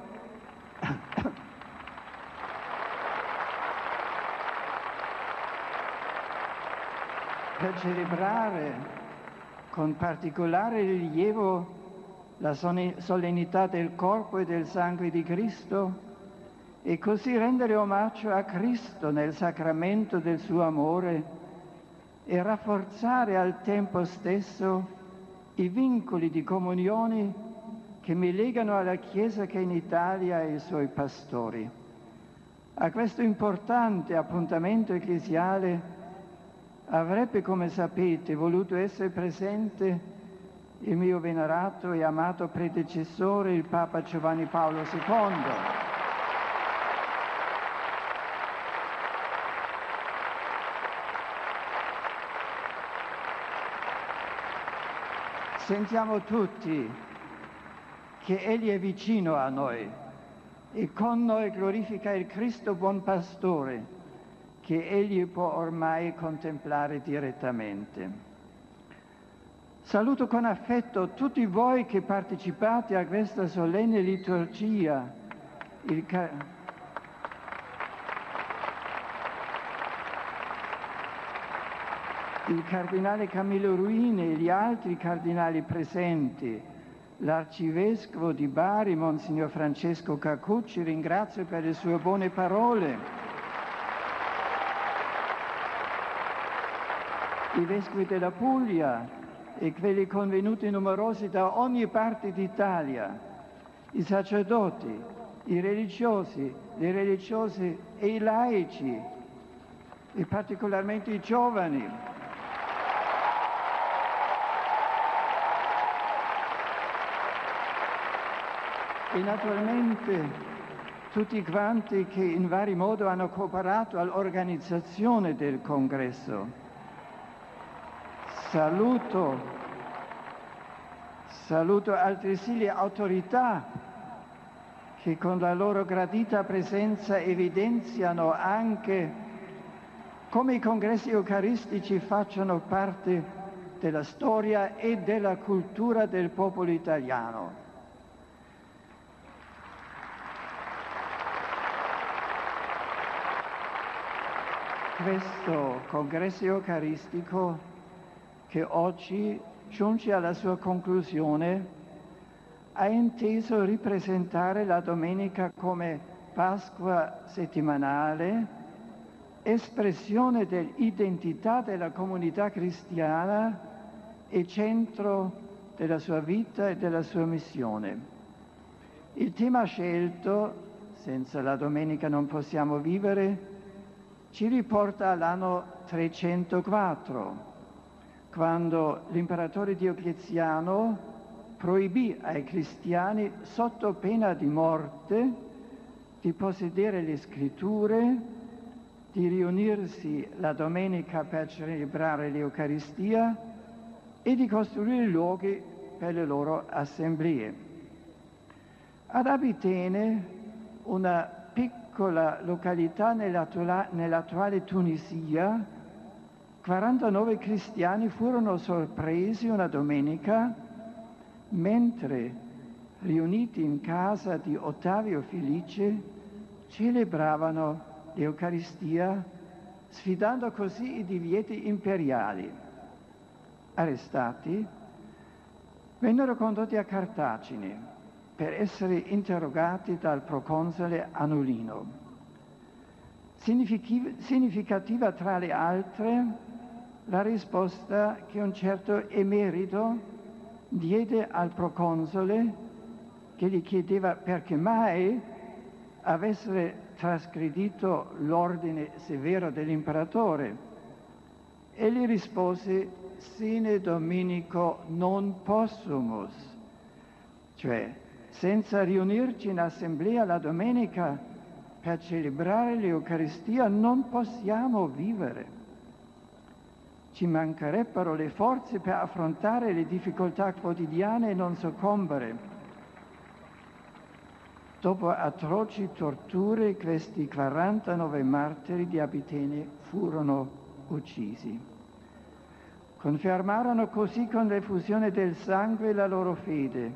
per celebrare con particolare rilievo la solennità del corpo e del sangue di Cristo e così rendere omaggio a Cristo nel sacramento del suo amore e rafforzare al tempo stesso i vincoli di comunione che mi legano alla Chiesa che è in Italia e ai suoi pastori. A questo importante appuntamento ecclesiale avrebbe, come sapete, voluto essere presente il mio venerato e amato predecessore, il Papa Giovanni Paolo secondo. Sentiamo tutti che Egli è vicino a noi e con noi glorifica il Cristo buon pastore, che Egli può ormai contemplare direttamente. Saluto con affetto tutti voi che partecipate a questa solenne liturgia. Il, ca- il cardinale Camillo Ruini e gli altri cardinali presenti, l'arcivescovo di Bari, Monsignor Francesco Cacucci, ringrazio per le sue buone parole. I vescovi della Puglia e quelli convenuti numerosi da ogni parte d'Italia, i sacerdoti, i religiosi, le religiose e i laici, e particolarmente i giovani. E naturalmente tutti quanti che in vari modi hanno cooperato all'organizzazione del congresso. Saluto, saluto altresì le autorità che con la loro gradita presenza evidenziano anche come i congressi eucaristici facciano parte della storia e della cultura del popolo italiano. Questo congresso eucaristico che oggi giunge alla sua conclusione, ha inteso ripresentare la domenica come Pasqua settimanale, espressione dell'identità della comunità cristiana e centro della sua vita e della sua missione. Il tema scelto, senza la domenica non possiamo vivere, ci riporta all'anno trecentoquattro, quando l'imperatore Diocleziano proibì ai cristiani, sotto pena di morte, di possedere le scritture, di riunirsi la domenica per celebrare l'Eucaristia e di costruire luoghi per le loro assemblee. Ad Abitene, una piccola località nell'attuale Tunisia, quarantanove cristiani furono sorpresi una domenica mentre, riuniti in casa di Ottavio Felice, celebravano l'Eucaristia, sfidando così i divieti imperiali. Arrestati, vennero condotti a Cartagine per essere interrogati dal proconsole Anulino. Significativa tra le altre la risposta che un certo emerito diede al proconsole, che gli chiedeva perché mai avesse trasgredito l'ordine severo dell'imperatore, e gli rispose sine dominico non possumus, cioè senza riunirci in assemblea la domenica per celebrare l'Eucaristia non possiamo vivere. Ci mancherebbero le forze per affrontare le difficoltà quotidiane e non soccombere. Dopo atroci torture, questi quarantanove martiri di Abitene furono uccisi. Confermarono così con l'effusione del sangue la loro fede.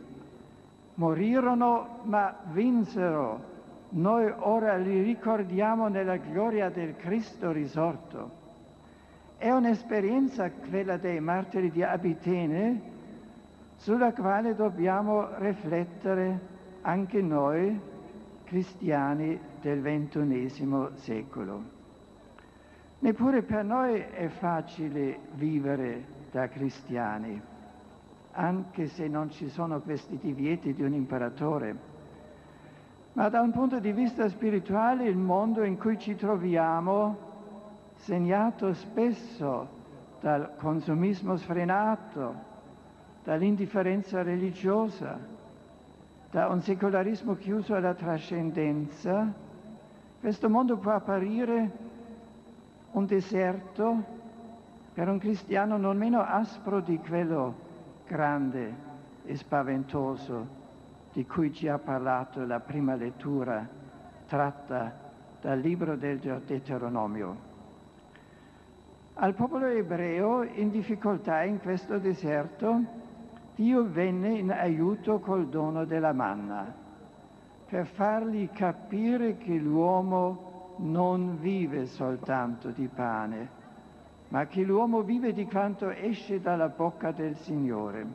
Morirono ma vinsero. Noi ora li ricordiamo nella gloria del Cristo risorto. È un'esperienza, quella dei martiri di Abitene, sulla quale dobbiamo riflettere anche noi, cristiani del ventunesimo secolo. Neppure per noi è facile vivere da cristiani, anche se non ci sono questi divieti di un imperatore. Ma da un punto di vista spirituale il mondo in cui ci troviamo, segnato spesso dal consumismo sfrenato, dall'indifferenza religiosa, da un secolarismo chiuso alla trascendenza, questo mondo può apparire un deserto per un cristiano non meno aspro di quello grande e spaventoso di cui ci ha parlato la prima lettura tratta dal libro del Deuteronomio. Al popolo ebreo in difficoltà in questo deserto, Dio venne in aiuto col dono della manna, per fargli capire che l'uomo non vive soltanto di pane, ma che l'uomo vive di quanto esce dalla bocca del Signore.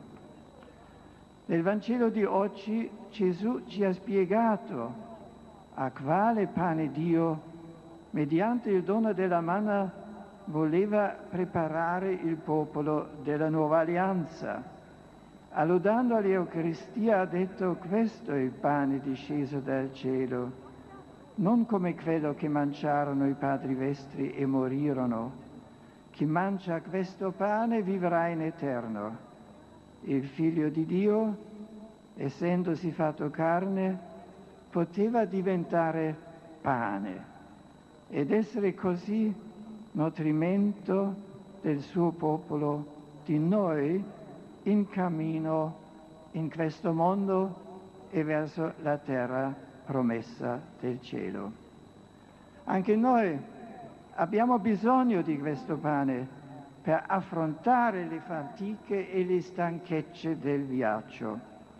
Nel Vangelo di oggi Gesù ci ha spiegato a quale pane Dio, mediante il dono della manna, voleva preparare il popolo della nuova alleanza. Alludando all'Eucaristia ha detto: questo è il pane disceso dal cielo, non come quello che mangiarono i padri vostri e morirono. Chi mangia questo pane vivrà in eterno. Il Figlio di Dio, essendosi fatto carne, poteva diventare pane ed essere così nutrimento del suo popolo, di noi, in cammino in questo mondo e verso la terra promessa del cielo. Anche noi abbiamo bisogno di questo pane per affrontare le fatiche e le stanchezze del viaggio.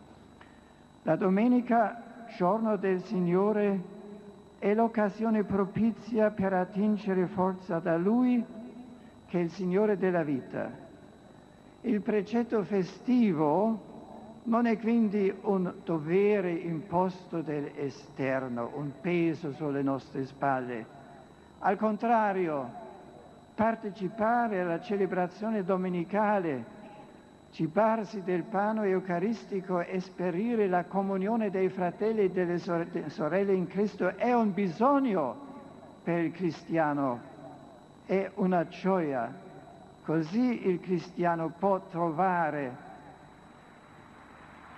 La domenica, giorno del Signore, è l'occasione propizia per attingere forza da Lui, che è il Signore della vita. Il precetto festivo non è quindi un dovere imposto dall'esterno, un peso sulle nostre spalle. Al contrario, partecipare alla celebrazione domenicale, cibarsi del pane eucaristico, esperire la comunione dei fratelli e delle sorelle in Cristo è un bisogno per il cristiano, è una gioia. Così il cristiano può trovare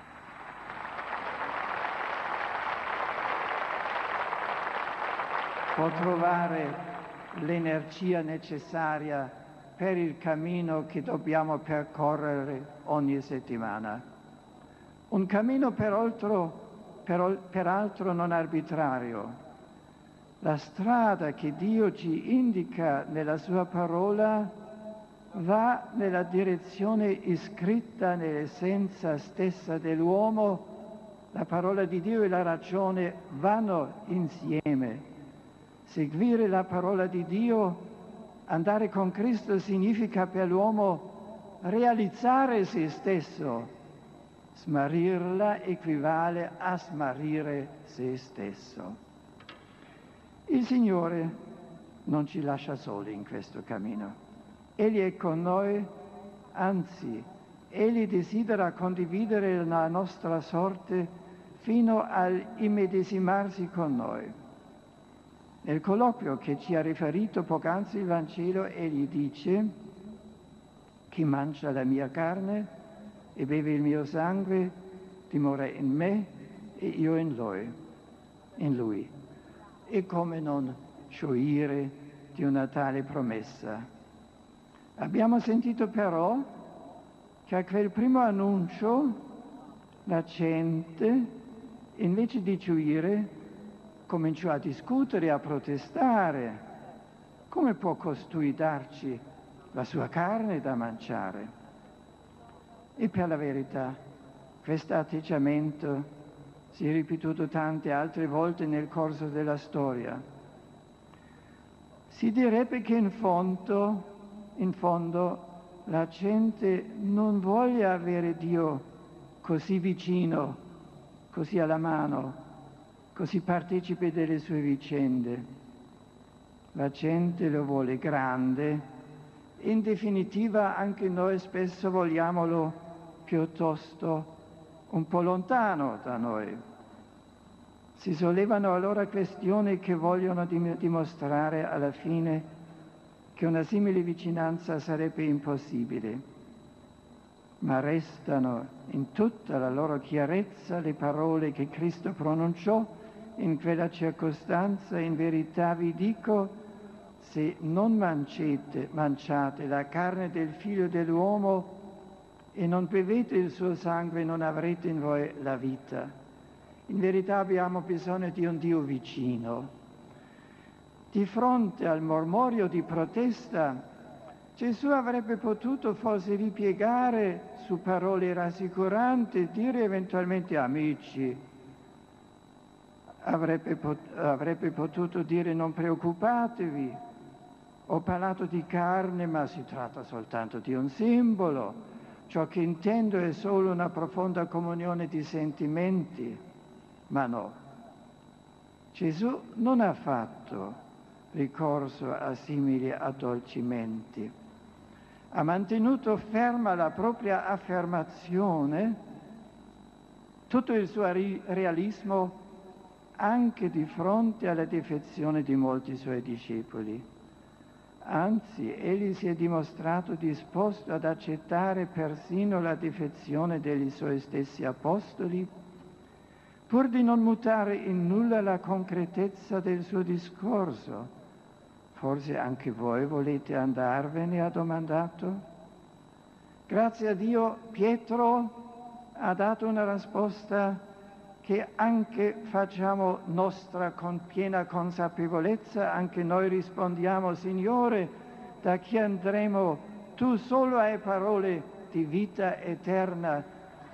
può trovare l'energia necessaria per il cammino che dobbiamo percorrere ogni settimana. Un cammino peraltro, per, peraltro non arbitrario. La strada che Dio ci indica nella sua parola va nella direzione iscritta nell'essenza stessa dell'uomo. La parola di Dio e la ragione vanno insieme. Seguire la parola di Dio, andare con Cristo, significa per l'uomo realizzare se stesso. Smarrirla equivale a smarrire se stesso. Il Signore non ci lascia soli in questo cammino. Egli è con noi, anzi, Egli desidera condividere la nostra sorte fino all'immedesimarsi con noi. Nel colloquio che ci ha riferito poc'anzi il Vangelo, Egli dice: chi mangia la mia carne e beve il mio sangue dimora in me e io in lui. In lui. E come non gioire di una tale promessa? Abbiamo sentito però che a quel primo annuncio la gente, invece di gioire, cominciò a discutere, a protestare. Come può costui darci la sua carne da mangiare? E per la verità, questo atteggiamento si è ripetuto tante altre volte nel corso della storia. Si direbbe che in fondo, in fondo, la gente non voglia avere Dio così vicino, così alla mano, così partecipe delle sue vicende. La gente lo vuole grande. In definitiva anche noi spesso vogliamolo piuttosto un po' lontano da noi. Si sollevano allora questioni che vogliono dimostrare alla fine che una simile vicinanza sarebbe impossibile, ma restano in tutta la loro chiarezza le parole che Cristo pronunciò in quella circostanza: in verità vi dico, se non mancete, mangiate la carne del Figlio dell'uomo e non bevete il suo sangue, non avrete in voi la vita. In verità abbiamo bisogno di un Dio vicino. Di fronte al mormorio di protesta, Gesù avrebbe potuto forse ripiegare su parole rassicuranti, dire eventualmente amici. Avrebbe, pot- avrebbe potuto dire non preoccupatevi. Ho parlato di carne, ma si tratta soltanto di un simbolo. Ciò che intendo è solo una profonda comunione di sentimenti. Ma no, Gesù non ha fatto ricorso a simili addolcimenti. Ha mantenuto ferma la propria affermazione, tutto il suo realismo, anche di fronte alla defezione di molti suoi discepoli. Anzi, egli si è dimostrato disposto ad accettare persino la defezione degli suoi stessi apostoli, pur di non mutare in nulla la concretezza del suo discorso. Forse anche voi volete andarvene, ha domandato. Grazie a Dio, Pietro ha dato una risposta che anche facciamo nostra con piena consapevolezza. Anche noi rispondiamo: Signore, da chi andremo? Tu solo hai parole di vita eterna.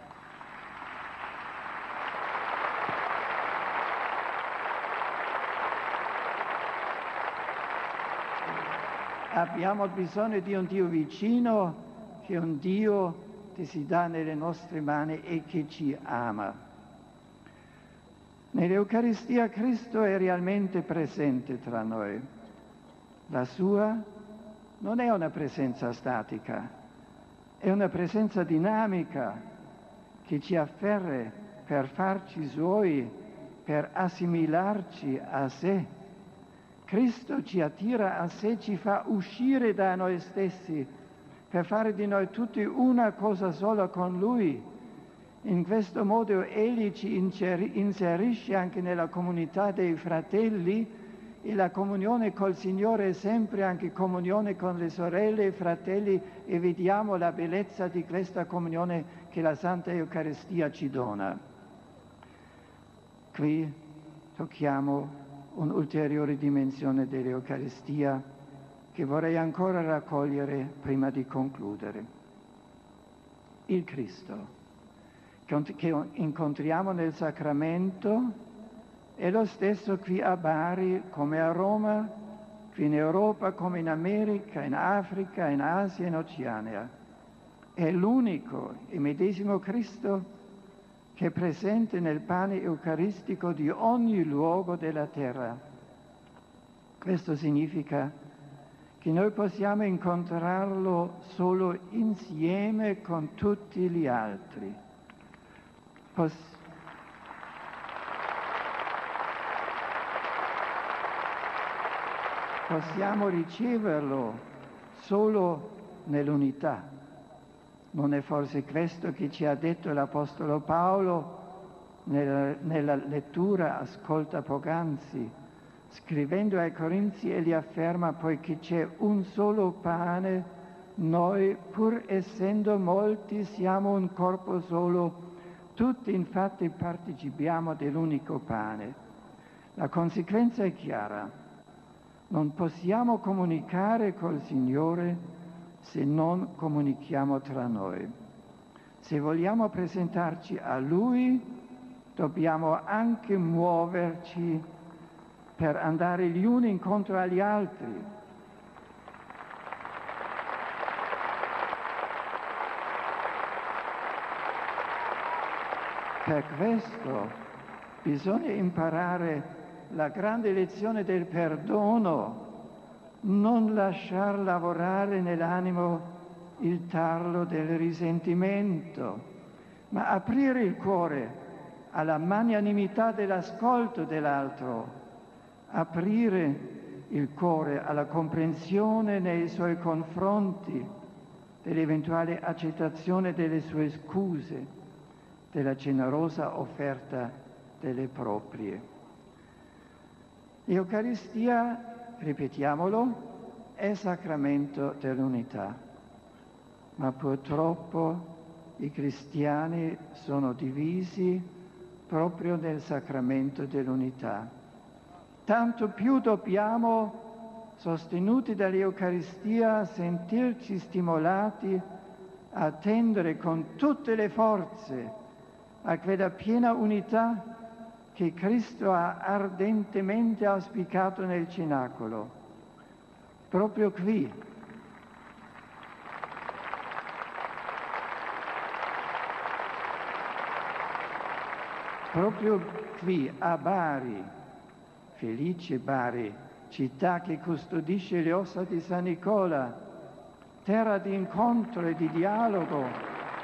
Abbiamo bisogno di un Dio vicino, che è un Dio che si dà nelle nostre mani e che ci ama. Nell'Eucaristia Cristo è realmente presente tra noi. La sua non è una presenza statica, è una presenza dinamica che ci afferra per farci suoi, per assimilarci a sé. Cristo ci attira a sé, ci fa uscire da noi stessi per fare di noi tutti una cosa sola con Lui. In questo modo Egli ci inserisce anche nella comunità dei fratelli e la comunione col Signore è sempre anche comunione con le sorelle e fratelli, e vediamo la bellezza di questa comunione che la Santa Eucaristia ci dona. Qui tocchiamo un'ulteriore dimensione dell'Eucaristia che vorrei ancora raccogliere prima di concludere. Il Cristo che incontriamo nel sacramento è lo stesso qui a Bari come a Roma, qui in Europa come in America, in Africa, in Asia e in Oceania. È l'unico e medesimo Cristo che è presente nel pane eucaristico di ogni luogo della terra. Questo significa che noi possiamo incontrarlo solo insieme con tutti gli altri. Poss- Possiamo riceverlo solo nell'unità. Non è forse questo che ci ha detto l'Apostolo Paolo nella, nella lettura ascolta poc'anzi, scrivendo ai Corinzi, e gli afferma: poiché c'è un solo pane, noi, pur essendo molti, siamo un corpo solo, tutti infatti partecipiamo dell'unico pane. La conseguenza è chiara. Non possiamo comunicare col Signore se non comunichiamo tra noi. Se vogliamo presentarci a Lui, dobbiamo anche muoverci per andare gli uni incontro agli altri. Per questo bisogna imparare la grande lezione del perdono, non lasciar lavorare nell'animo il tarlo del risentimento, ma aprire il cuore alla magnanimità dell'ascolto dell'altro, aprire il cuore alla comprensione nei suoi confronti, dell'eventuale accettazione delle sue scuse, della generosa offerta delle proprie. L'Eucaristia, ripetiamolo, è sacramento dell'unità, ma purtroppo i cristiani sono divisi proprio nel sacramento dell'unità. Tanto più dobbiamo, sostenuti dall'Eucaristia, sentirci stimolati a tendere con tutte le forze a quella piena unità che Cristo ha ardentemente auspicato nel cenacolo. Proprio qui, proprio qui a Bari, felice Bari, città che custodisce le ossa di San Nicola, terra di incontro e di dialogo,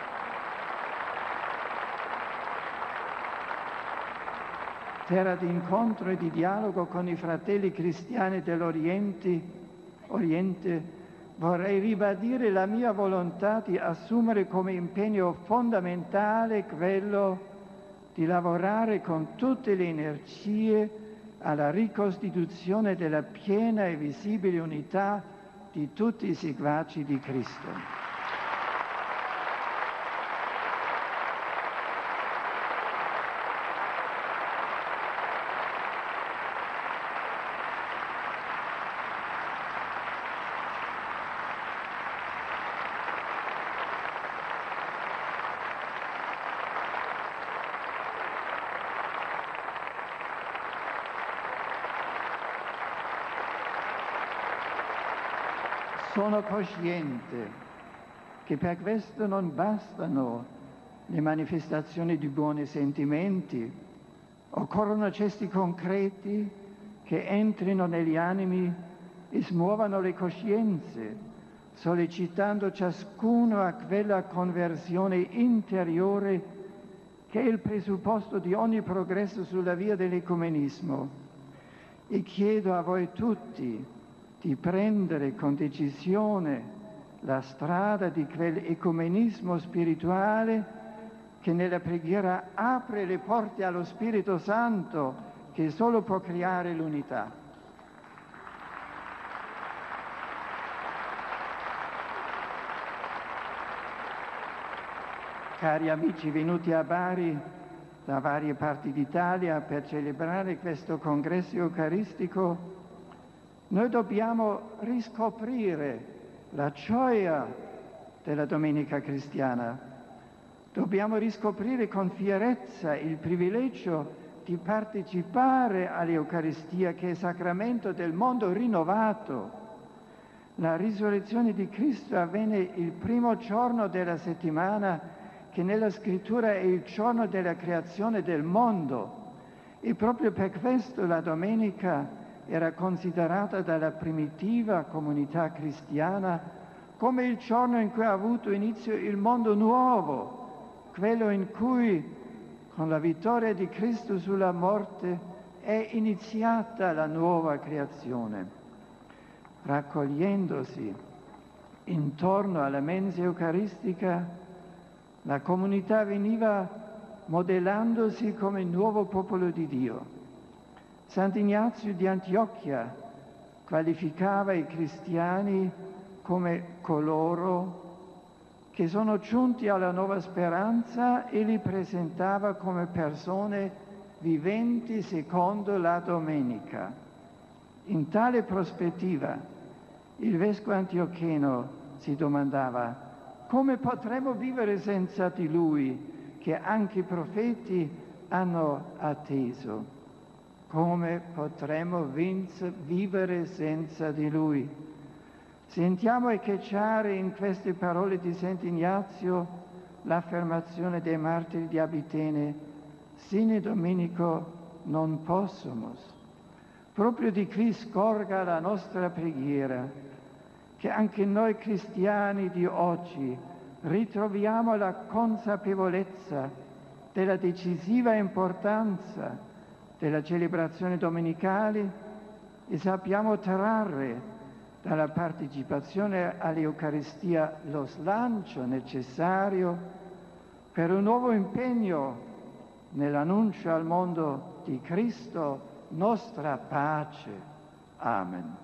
terra di incontro e di dialogo con i fratelli cristiani dell'Oriente, Oriente, vorrei ribadire la mia volontà di assumere come impegno fondamentale quello di lavorare con tutte le energie alla ricostituzione della piena e visibile unità di tutti i seguaci di Cristo. Sono cosciente che per questo non bastano le manifestazioni di buoni sentimenti, occorrono gesti concreti che entrino negli animi e smuovano le coscienze, sollecitando ciascuno a quella conversione interiore che è il presupposto di ogni progresso sulla via dell'ecumenismo. E chiedo a voi tutti di prendere con decisione la strada di quell'ecumenismo spirituale che nella preghiera apre le porte allo Spirito Santo, che solo può creare l'unità. cari amici venuti a Bari da varie parti d'Italia per celebrare questo congresso eucaristico, noi dobbiamo riscoprire la gioia della Domenica Cristiana. Dobbiamo riscoprire con fierezza il privilegio di partecipare all'Eucaristia, che è il sacramento del mondo rinnovato. La risurrezione di Cristo avvenne il primo giorno della settimana, che nella Scrittura è il giorno della creazione del mondo. E proprio per questo la domenica era considerata dalla primitiva comunità cristiana come il giorno in cui ha avuto inizio il mondo nuovo, quello in cui, con la vittoria di Cristo sulla morte, è iniziata la nuova creazione. Raccogliendosi intorno alla mensa eucaristica, la comunità veniva modellandosi come il nuovo popolo di Dio. Sant'Ignazio di Antiochia qualificava i cristiani come coloro che sono giunti alla nuova speranza e li presentava come persone viventi secondo la domenica. In tale prospettiva, il vescovo antiocheno si domandava: come potremo vivere senza di Lui, che anche i profeti hanno atteso? Come potremo vivere senza di Lui? Sentiamo echeggiare in queste parole di Sant'Ignazio l'affermazione dei martiri di Abitene: sine Domenico non possumus. Proprio di qui scorga la nostra preghiera, che anche noi cristiani di oggi ritroviamo la consapevolezza della decisiva importanza della celebrazione domenicale e sappiamo trarre dalla partecipazione all'Eucaristia lo slancio necessario per un nuovo impegno nell'annuncio al mondo di Cristo, nostra pace. Amen.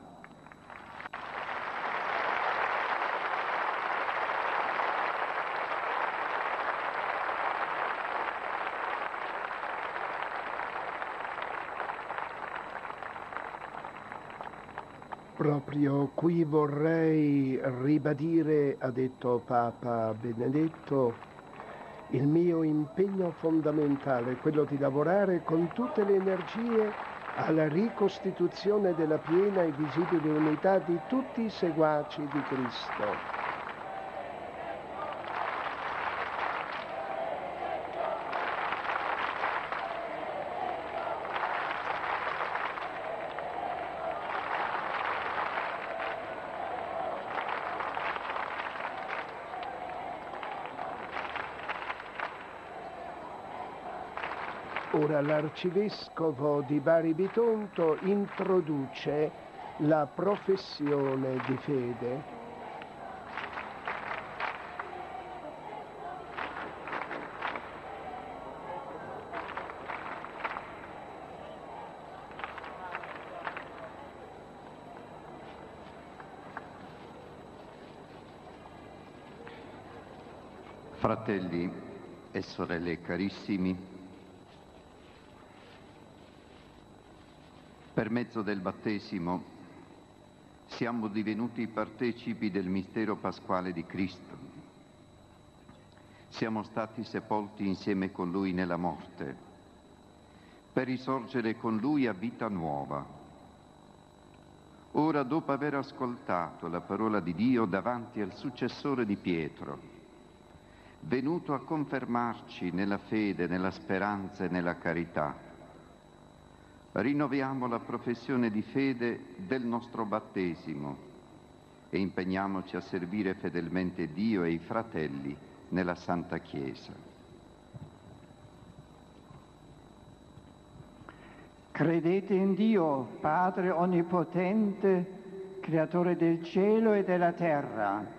Proprio qui vorrei ribadire, ha detto Papa Benedetto, il mio impegno fondamentale, quello di lavorare con tutte le energie alla ricostituzione della piena e visibile unità di tutti i seguaci di Cristo. Ora l'arcivescovo di Bari Bitonto introduce la professione di fede. Fratelli e sorelle carissimi, per mezzo del battesimo siamo divenuti partecipi del mistero pasquale di Cristo. Siamo stati sepolti insieme con Lui nella morte, per risorgere con Lui a vita nuova. Ora, dopo aver ascoltato la parola di Dio davanti al successore di Pietro, venuto a confermarci nella fede, nella speranza e nella carità, rinnoviamo la professione di fede del nostro battesimo e impegniamoci a servire fedelmente Dio e i fratelli nella Santa Chiesa. Credete in Dio, Padre Onnipotente, Creatore del cielo e della terra.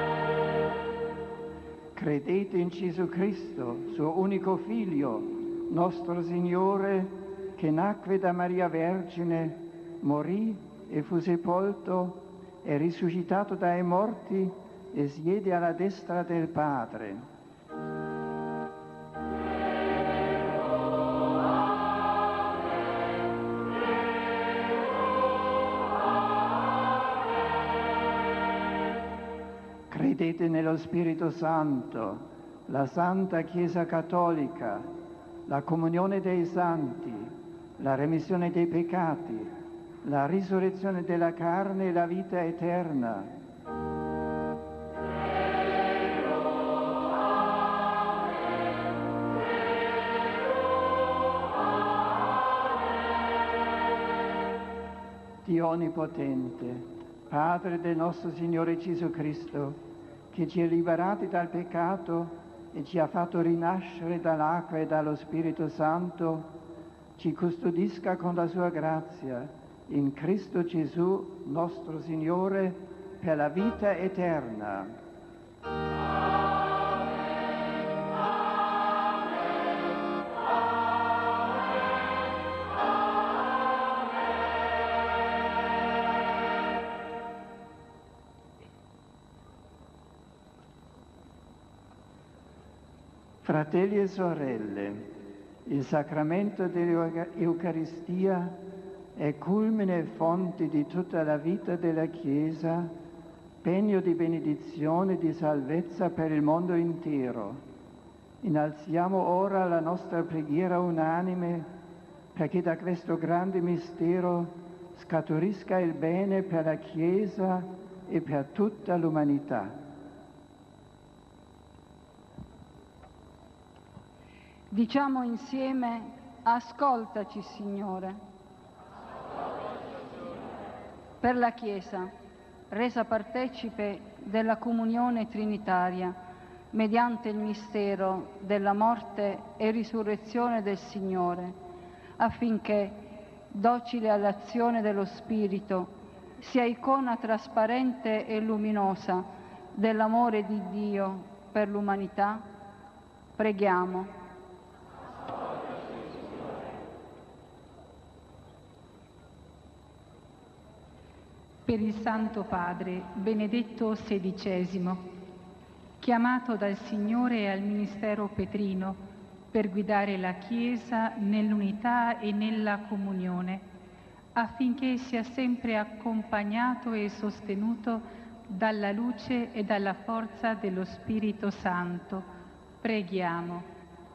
Credete in Gesù Cristo, suo unico Figlio, nostro Signore, che nacque da Maria Vergine, morì e fu sepolto, è risuscitato dai morti e siede alla destra del Padre. Credete nello Spirito Santo, la Santa Chiesa Cattolica, la comunione dei santi, la remissione dei peccati, la risurrezione della carne e la vita eterna. Dio Onnipotente, Padre del nostro Signore Gesù Cristo, che ci ha liberati dal peccato e ci ha fatto rinascere dall'acqua e dallo Spirito Santo, ci custodisca con la sua grazia in Cristo Gesù, nostro Signore, per la vita eterna. Fratelli e sorelle, il sacramento dell'Eucaristia è culmine e fonte di tutta la vita della Chiesa, pegno di benedizione e di salvezza per il mondo intero. Innalziamo ora la nostra preghiera unanime perché da questo grande mistero scaturisca il bene per la Chiesa e per tutta l'umanità. Diciamo insieme: ascoltaci, Signore. Per la Chiesa, resa partecipe della comunione trinitaria, mediante il mistero della morte e risurrezione del Signore, affinché, docile all'azione dello Spirito, sia icona trasparente e luminosa dell'amore di Dio per l'umanità, preghiamo. Per il Santo Padre Benedetto sedicesimo, chiamato dal Signore al ministero petrino per guidare la Chiesa nell'unità e nella comunione, affinché sia sempre accompagnato e sostenuto dalla luce e dalla forza dello Spirito Santo. Preghiamo.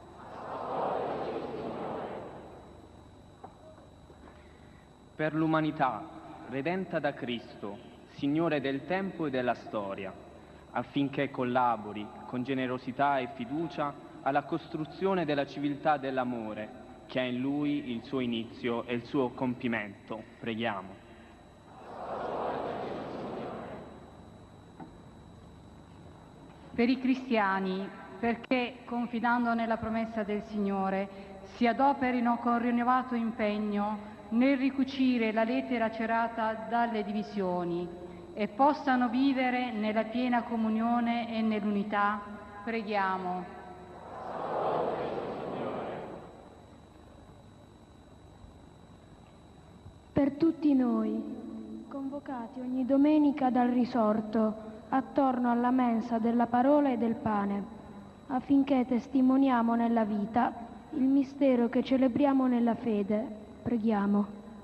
Per l'umanità redenta da Cristo, Signore del tempo e della storia, affinché collabori con generosità e fiducia alla costruzione della civiltà dell'amore, che ha in Lui il suo inizio e il suo compimento. Preghiamo. Per i cristiani, perché, confidando nella promessa del Signore, si adoperino con rinnovato impegno nel ricucire la rete lacerata dalle divisioni e possano vivere nella piena comunione e nell'unità, preghiamo. Per tutti noi, convocati ogni domenica dal risorto attorno alla mensa della parola e del pane, affinché testimoniamo nella vita il mistero che celebriamo nella fede, preghiamo.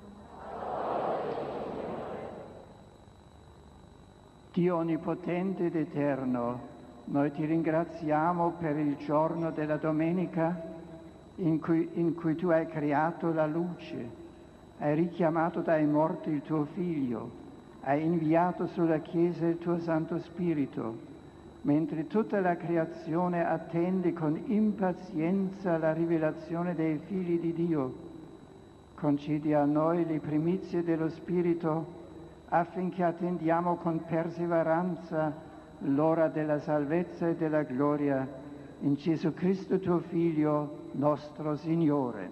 Dio Onnipotente ed Eterno, noi ti ringraziamo per il giorno della domenica in cui, in cui tu hai creato la luce, hai richiamato dai morti il tuo Figlio, hai inviato sulla Chiesa il tuo Santo Spirito, mentre tutta la creazione attende con impazienza la rivelazione dei figli di Dio. Concedi a noi le primizie dello Spirito affinché attendiamo con perseveranza l'ora della salvezza e della gloria in Gesù Cristo tuo Figlio, nostro Signore.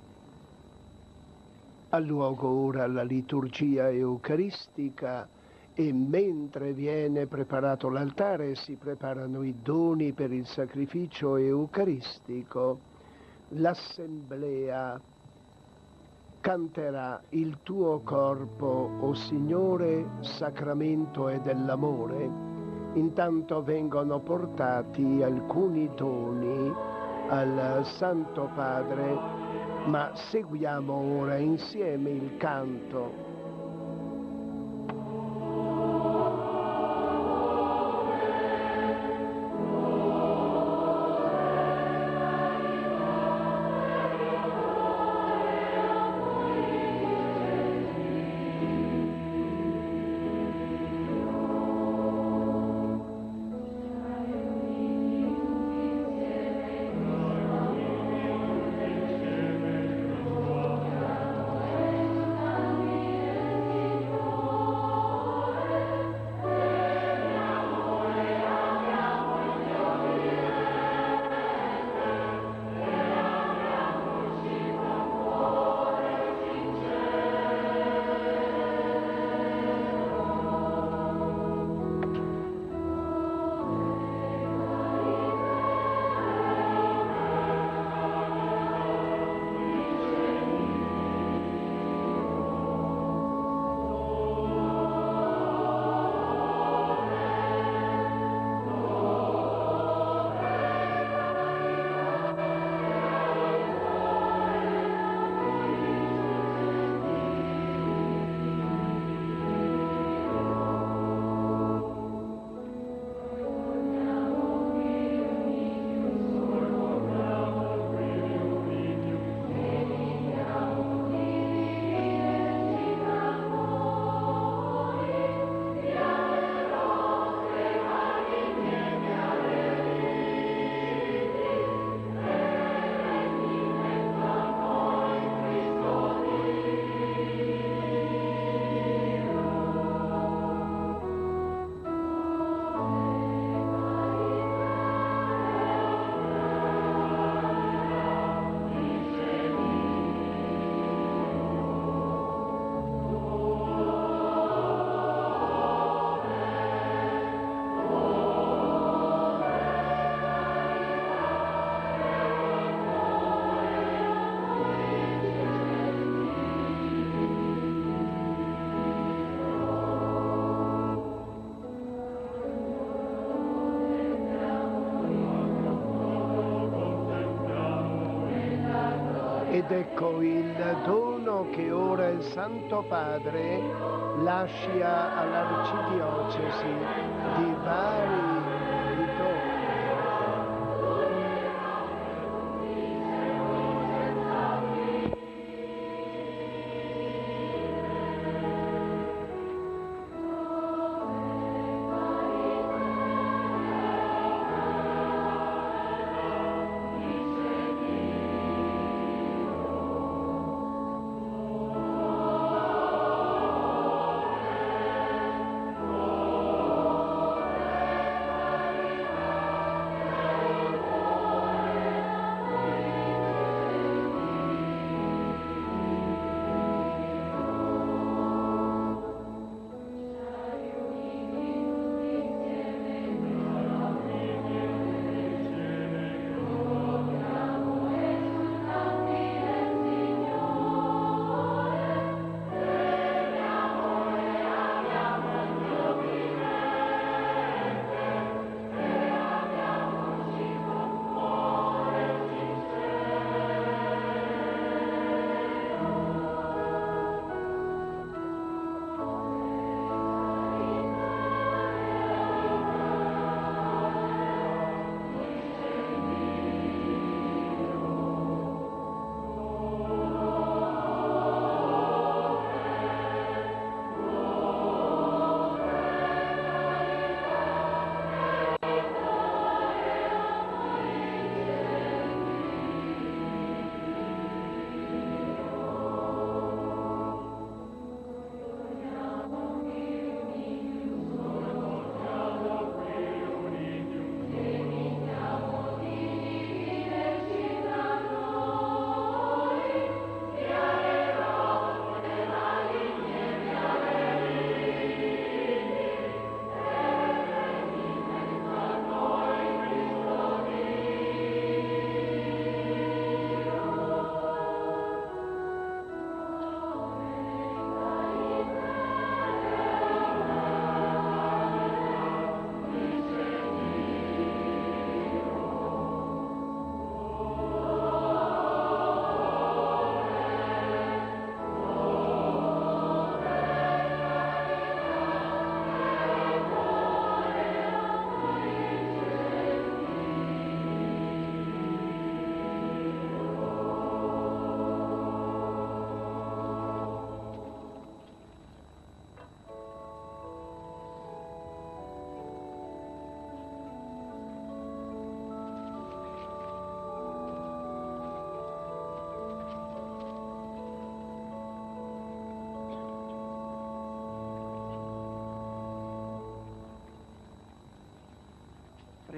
Ha luogo ora la liturgia eucaristica E mentre viene preparato l'altare e si preparano i doni per il sacrificio eucaristico, l'Assemblea canterà il tuo corpo, o Signore, sacramento è dell'amore. Intanto vengono portati alcuni doni al Santo Padre, ma seguiamo ora insieme il canto. Ed ecco il dono che ora il Santo Padre lascia all'arcidiocesi di Bari Bitonto.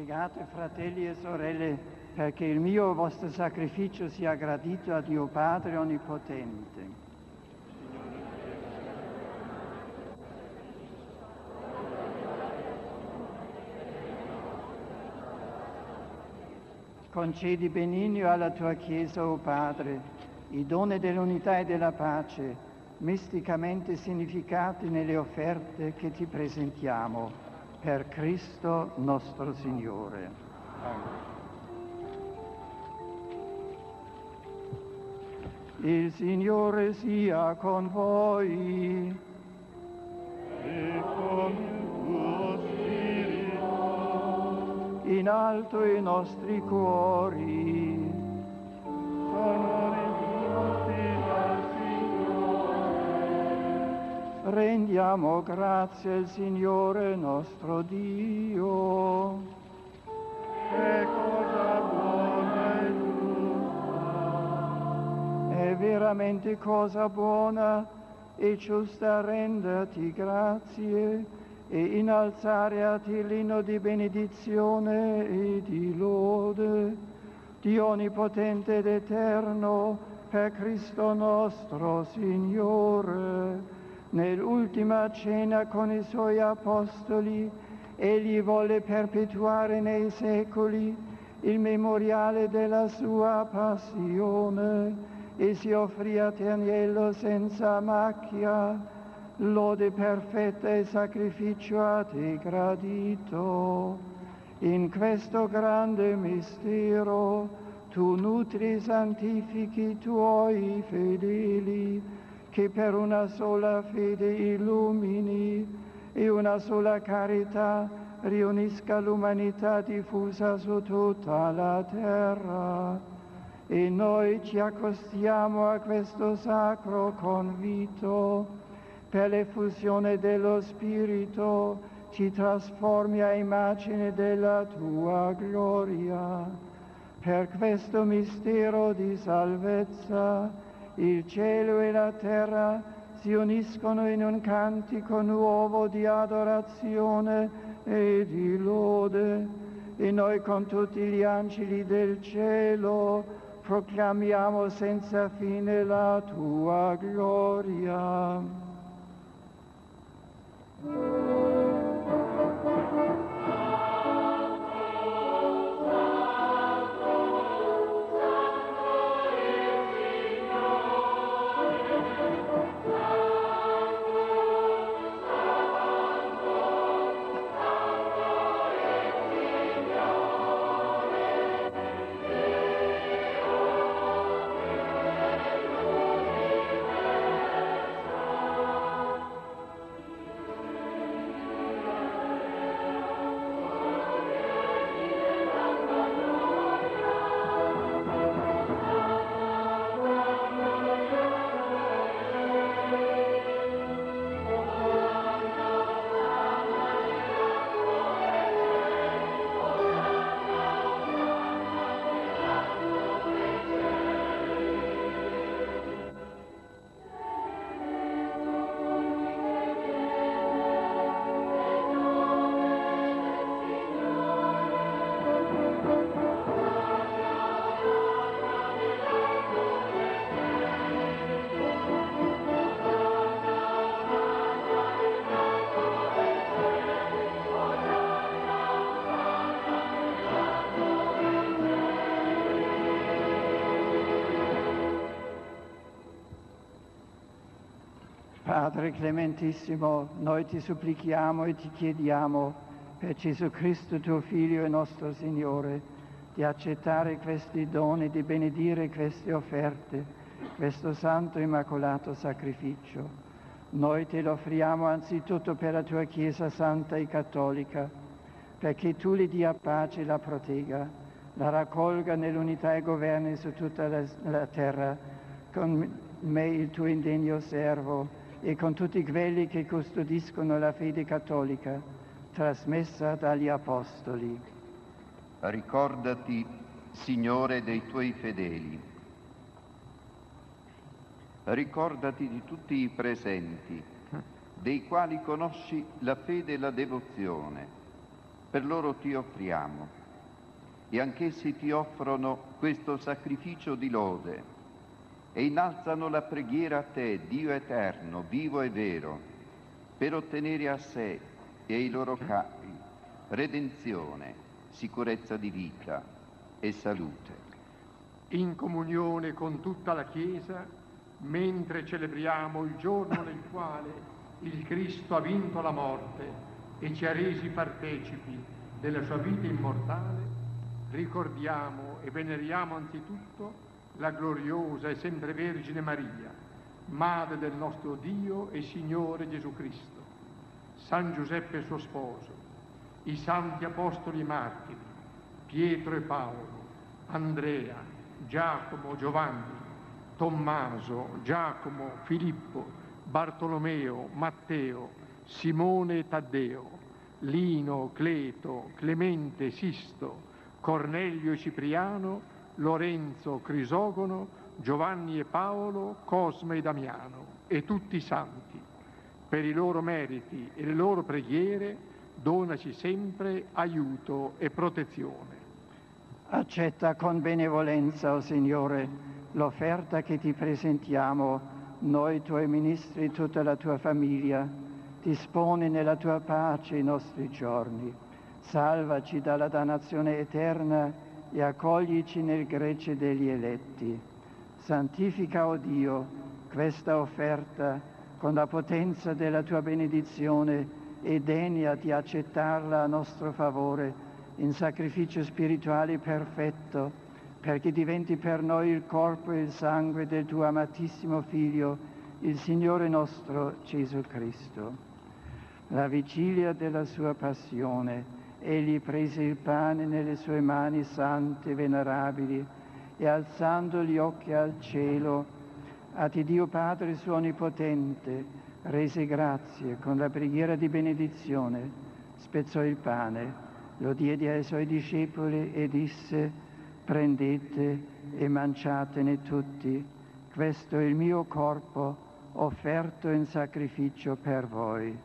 Pregate, fratelli e sorelle, perché il mio vostro sacrificio sia gradito a Dio Padre Onnipotente. Concedi benigno alla tua Chiesa, o Padre, i doni dell'unità e della pace, misticamente significati nelle offerte che ti presentiamo, per Cristo nostro Signore. Il Signore sia con voi. E con il tuo spirito. In alto i nostri cuori. Onore al Signore. Rendiamo grazie al Signore nostro Dio. È cosa buona e giusta. È veramente cosa buona e giusta renderti grazie e innalzare a te l'inno di benedizione e di lode. Dio onnipotente ed eterno, per Cristo nostro Signore, nell'ultima cena con i Suoi Apostoli, Egli volle perpetuare nei secoli il memoriale della Sua passione e si offrì a te agnello senza macchia, lode perfetta e sacrificio a te gradito. In questo grande mistero tu nutri e santifichi i tuoi fedeli, che per una sola fede illumini e una sola carità riunisca l'umanità diffusa su tutta la terra. E noi ci accostiamo a questo sacro convito, per l'effusione dello Spirito ci trasformi a immagine della tua gloria. Per questo mistero di salvezza, il cielo e la terra si uniscono in un cantico nuovo di adorazione e di lode, e noi con tutti gli angeli del cielo proclamiamo senza fine la tua gloria. Padre clementissimo, noi ti supplichiamo e ti chiediamo, per Gesù Cristo tuo Figlio e nostro Signore, di accettare questi doni, di benedire queste offerte, questo santo immacolato sacrificio. Noi te lo offriamo anzitutto per la tua Chiesa santa e cattolica, perché tu le dia pace e la protegga, la raccolga nell'unità e governi su tutta la, la terra, con me il tuo indegno servo, e con tutti quelli che custodiscono la fede cattolica, trasmessa dagli Apostoli. Ricordati, Signore, dei tuoi fedeli. Ricordati di tutti i presenti, dei quali conosci la fede e la devozione. per loro ti offriamo, e anch'essi ti offrono questo sacrificio di lode e innalzano la preghiera a te, Dio eterno, vivo e vero, per ottenere a sé e ai loro capi redenzione, sicurezza di vita e salute. In comunione con tutta la Chiesa, mentre celebriamo il giorno nel quale il Cristo ha vinto la morte e ci ha resi partecipi della sua vita immortale, ricordiamo e veneriamo anzitutto la gloriosa e sempre Vergine Maria, Madre del nostro Dio e Signore Gesù Cristo, San Giuseppe suo sposo, i santi apostoli martiri, Pietro e Paolo, Andrea, Giacomo, Giovanni, Tommaso, Giacomo, Filippo, Bartolomeo, Matteo, Simone e Taddeo, Lino, Cleto, Clemente, Sisto, Cornelio e Cipriano, Lorenzo, Crisogono, Giovanni e Paolo, Cosme e Damiano, e tutti i santi. Per i loro meriti e le loro preghiere, donaci sempre aiuto e protezione. Accetta con benevolenza, o Signore, l'offerta che ti presentiamo, noi tuoi ministri, tutta la tua famiglia. Disponi nella tua pace i nostri giorni. Salvaci dalla dannazione eterna e accoglici nel gregge degli eletti. Santifica, o Dio, questa offerta con la potenza della tua benedizione e degna di accettarla a nostro favore in sacrificio spirituale perfetto, perché diventi per noi il corpo e il sangue del tuo amatissimo Figlio, il Signore nostro Gesù Cristo. La vigilia della sua passione, egli prese il pane nelle sue mani sante e venerabili e alzando gli occhi al cielo, a ti Dio Padre suo onnipotente, rese grazie con la preghiera di benedizione, spezzò il pane, lo diede ai suoi discepoli e disse: prendete e mangiatene tutti, questo è il mio corpo offerto in sacrificio per voi.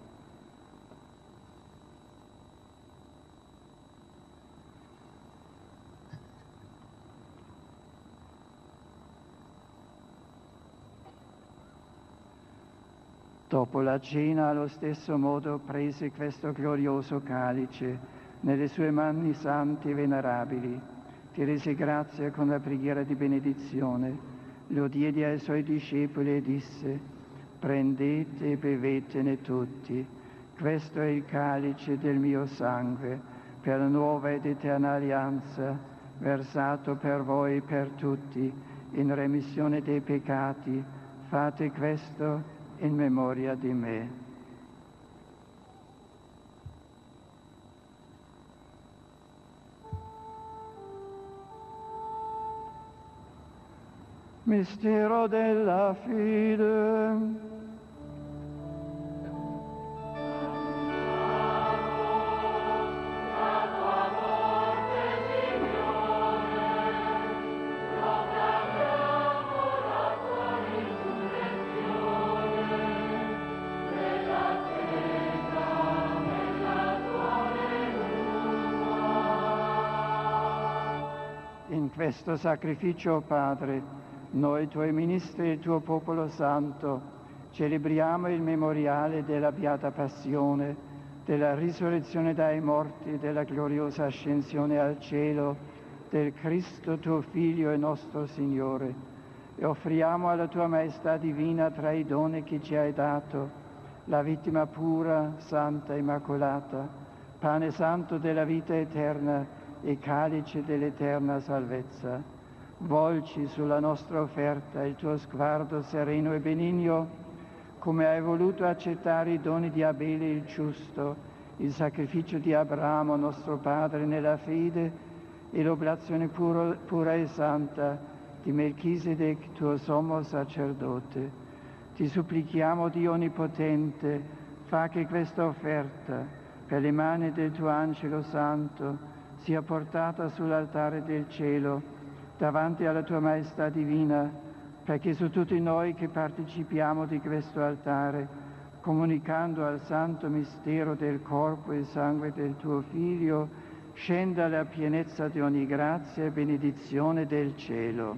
Dopo la cena, allo stesso modo, prese questo glorioso calice nelle sue mani sante e venerabili, ti rese grazie con la preghiera di benedizione, lo diede ai suoi discepoli e disse: prendete e bevetene tutti, questo è il calice del mio sangue, per la nuova ed eterna alleanza, versato per voi e per tutti, in remissione dei peccati. Fate questo in memoria di me. Mistero della fede. In questo sacrificio, Padre, noi tuoi ministri e il tuo popolo santo celebriamo il memoriale della Beata Passione, della risurrezione dai morti, della gloriosa ascensione al cielo del Cristo tuo Figlio e nostro Signore, e offriamo alla tua Maestà Divina tra i doni che ci hai dato la vittima pura, santa, immacolata, pane santo della vita eterna e calice dell'eterna salvezza. Volgi sulla nostra offerta il tuo sguardo sereno e benigno, come hai voluto accettare i doni di Abele il giusto, il sacrificio di Abramo nostro padre nella fede e l'oblazione pura, pura e santa di Melchisedec tuo sommo sacerdote. Ti supplichiamo, Dio Onnipotente, fa che questa offerta, per le mani del tuo angelo santo, sia portata sull'altare del cielo, davanti alla tua Maestà Divina, perché su tutti noi che partecipiamo di questo altare comunicando al santo mistero del corpo e sangue del tuo Figlio, scenda la pienezza di ogni grazia e benedizione del cielo.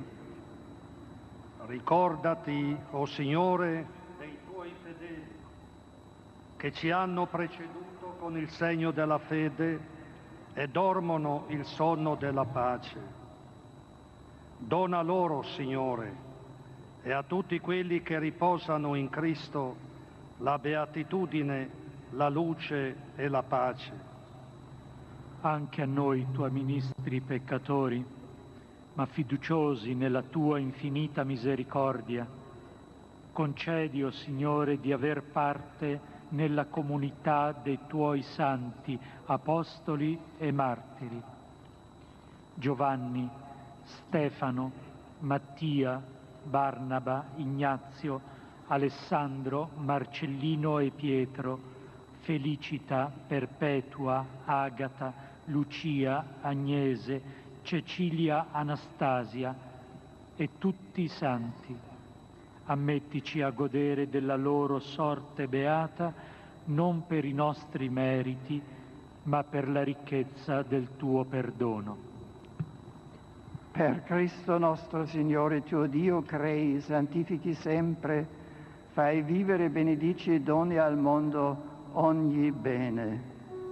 Ricordati, o oh Signore, dei tuoi fedeli che ci hanno preceduto con il segno della fede e dormono il sonno della pace. Dona loro, Signore, e a tutti quelli che riposano in Cristo la beatitudine, la luce e la pace. Anche a noi, tuoi ministri peccatori, ma fiduciosi nella tua infinita misericordia, concedi, o Signore, di aver parte nella comunità dei tuoi santi, apostoli e martiri. Giovanni, Stefano, Mattia, Barnaba, Ignazio, Alessandro, Marcellino e Pietro, Felicita, Perpetua, Agata, Lucia, Agnese, Cecilia, Anastasia e tutti i santi. Ammettici a godere della loro sorte beata, non per i nostri meriti, ma per la ricchezza del tuo perdono. Per Cristo nostro Signore, tuo Dio, crei, santifichi sempre, fai vivere, benedici e doni al mondo ogni bene.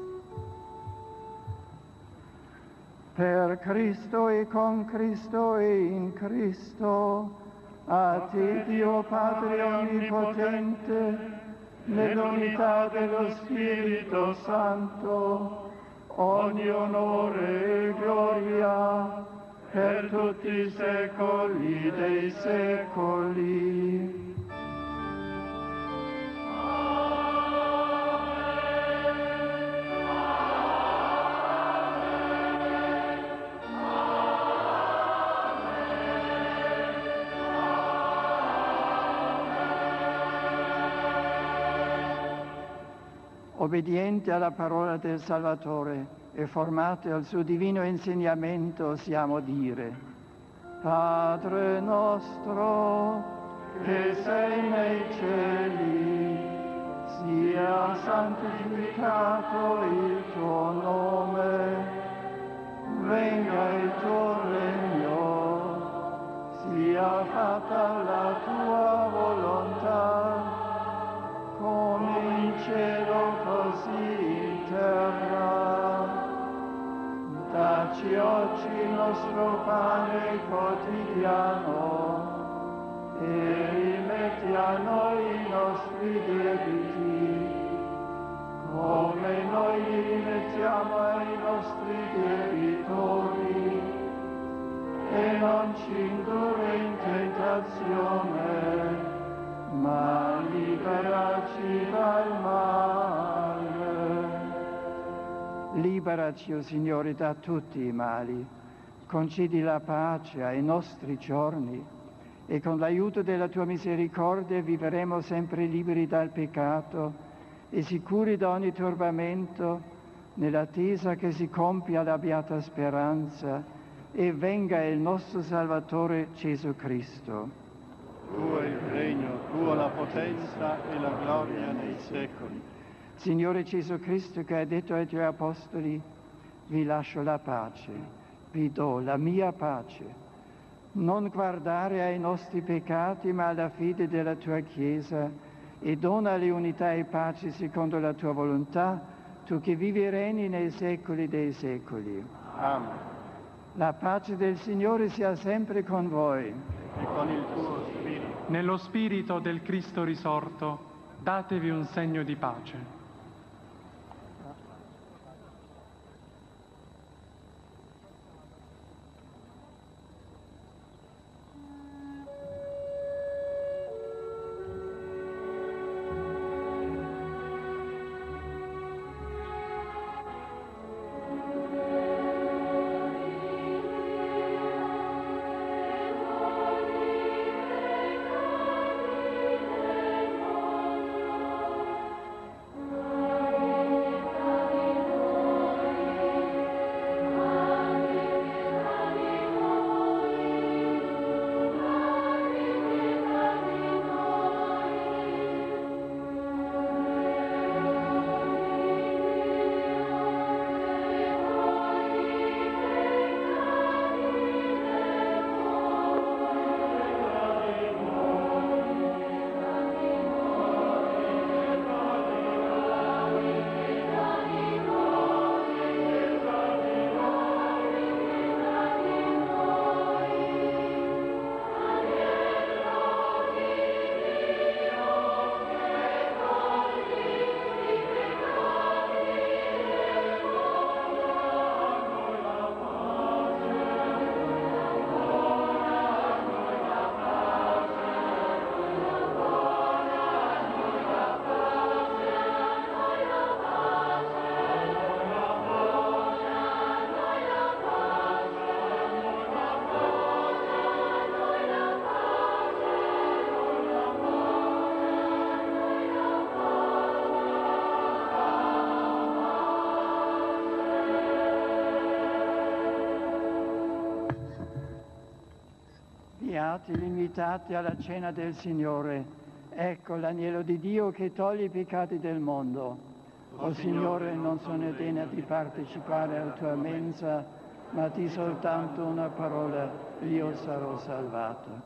Per Cristo e con Cristo e in Cristo, a te Dio Padre Onnipotente, nell'unità dello Spirito Santo, ogni onore e gloria per tutti i secoli dei secoli. Obbedienti alla parola del Salvatore e formati al suo divino insegnamento, osiamo dire: Padre nostro, che sei nei cieli, sia santificato il tuo nome, venga il tuo regno, sia fatta la tua volontà, come in cielo così in terra. Dacci oggi il nostro pane quotidiano e rimetti a noi i nostri debiti, come noi li rimettiamo ai nostri debitori, e non ci indurre in tentazione, ma liberaci dal male. Liberaci, o Signore, da tutti i mali, concedi la pace ai nostri giorni e con l'aiuto della tua misericordia vivremo sempre liberi dal peccato e sicuri da ogni turbamento, nell'attesa che si compia la beata speranza e venga il nostro Salvatore Gesù Cristo. Tuo è il regno, tua la potenza e la gloria nei secoli. Signore Gesù Cristo, che hai detto ai tuoi apostoli: vi lascio la pace, vi do la mia pace. Non guardare ai nostri peccati, ma alla fede della tua Chiesa, e donale unità e pace secondo la tua volontà, tu che vivi e regni nei secoli dei secoli. Amen. La pace del Signore sia sempre con voi. E con il tuo spirito. Nello spirito del Cristo risorto, datevi un segno di pace. beati gli invitati alla cena del Signore. Ecco l'agnello di Dio che toglie i peccati del mondo. O Signore, non sono degna di partecipare alla tua mensa, ma di soltanto una parola, io sarò salvato.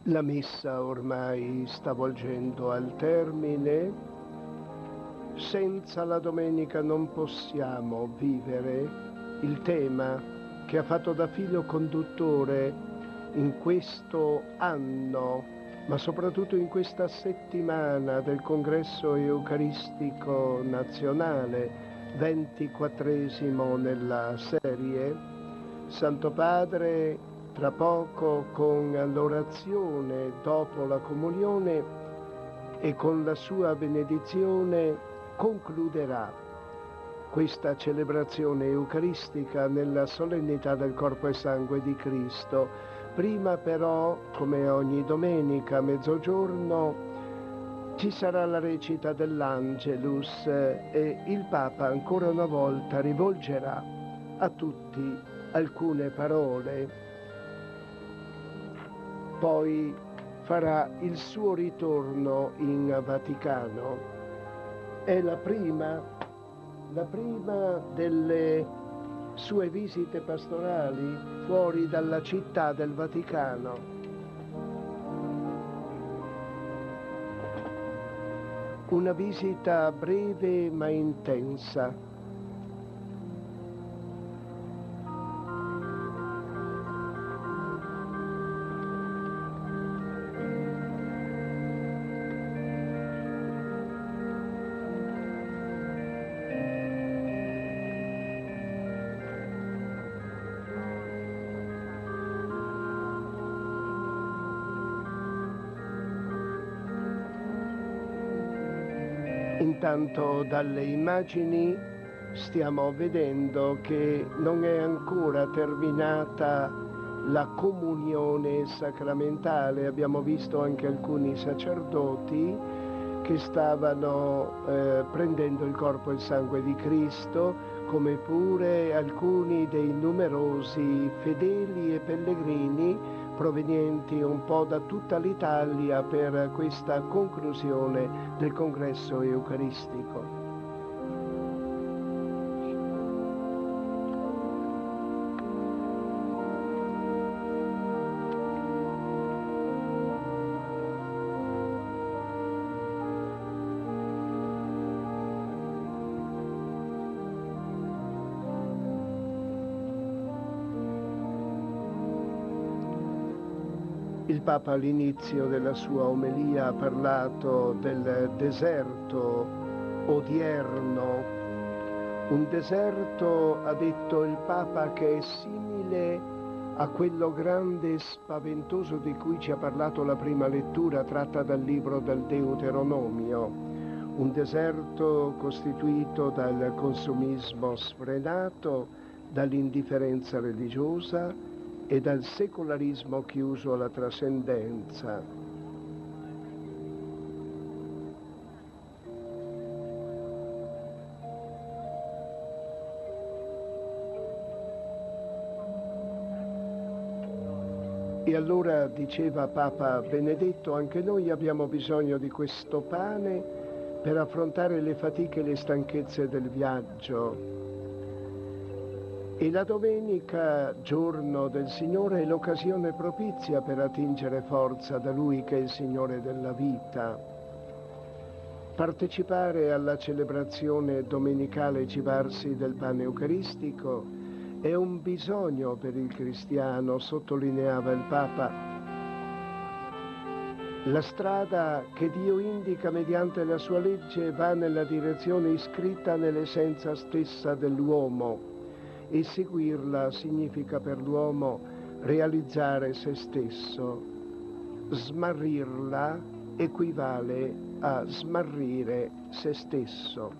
La messa ormai sta volgendo al termine. Senza la domenica non possiamo vivere il tema che ha fatto da filo conduttore in questo anno, ma soprattutto in questa settimana del Congresso Eucaristico Nazionale, ventiquattresimo nella serie. Santo Padre tra poco con l'orazione dopo la comunione e con la sua benedizione concluderà questa celebrazione eucaristica nella solennità del corpo e sangue di Cristo. Prima però, come ogni domenica a mezzogiorno, ci sarà la recita dell'Angelus e il Papa ancora una volta rivolgerà a tutti alcune parole. Poi farà il suo ritorno in Vaticano. È la prima, la prima delle sue visite pastorali fuori dalla città del Vaticano. Una visita breve ma intensa. Intanto dalle immagini stiamo vedendo che non è ancora terminata la comunione sacramentale. Abbiamo visto anche alcuni sacerdoti che stavano eh, prendendo il corpo e il sangue di Cristo, come pure alcuni dei numerosi fedeli e pellegrini provenienti un po' da tutta l'Italia per questa conclusione del congresso eucaristico. Il Papa all'inizio della sua omelia ha parlato del deserto odierno, un deserto, ha detto il Papa, che è simile a quello grande e spaventoso di cui ci ha parlato la prima lettura tratta dal libro del Deuteronomio, un deserto costituito dal consumismo sfrenato, dall'indifferenza religiosa e dal secolarismo chiuso alla trascendenza. E allora diceva Papa Benedetto, anche noi abbiamo bisogno di questo pane per affrontare le fatiche e le stanchezze del viaggio. E la domenica, giorno del Signore, è l'occasione propizia per attingere forza da Lui che è il Signore della vita. Partecipare alla celebrazione domenicale e cibarsi del pane eucaristico è un bisogno per il cristiano, sottolineava il Papa. La strada che Dio indica mediante la sua legge va nella direzione iscritta nell'essenza stessa dell'uomo. E seguirla significa per l'uomo realizzare se stesso. Smarrirla equivale a smarrire se stesso.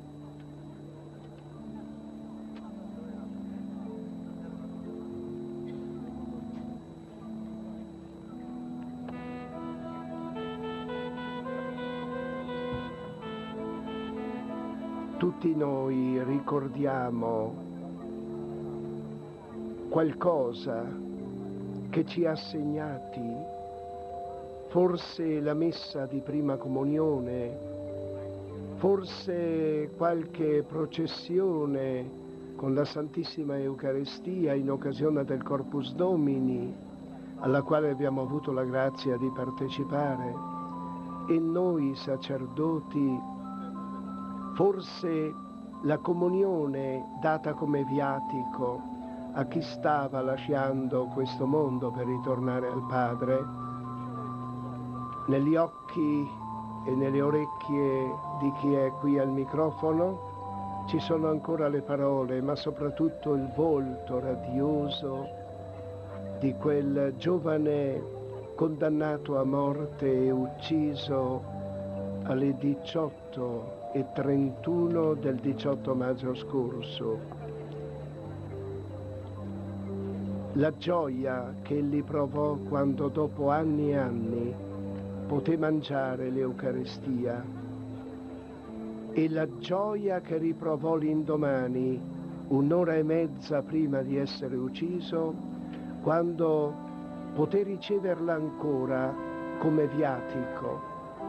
Tutti noi ricordiamo qualcosa che ci ha segnati, forse la messa di prima comunione, forse qualche processione con la Santissima Eucaristia in occasione del Corpus Domini, alla quale abbiamo avuto la grazia di partecipare, e noi sacerdoti, forse la comunione data come viatico a chi stava lasciando questo mondo per ritornare al Padre, negli occhi e nelle orecchie di chi è qui al microfono ci sono ancora le parole, ma soprattutto il volto radioso di quel giovane condannato a morte e ucciso alle diciotto e trentuno del diciotto maggio scorso. La gioia che egli provò quando dopo anni e anni poté mangiare l'Eucaristia, e la gioia che riprovò l'indomani, un'ora e mezza prima di essere ucciso, quando poté riceverla ancora come viatico.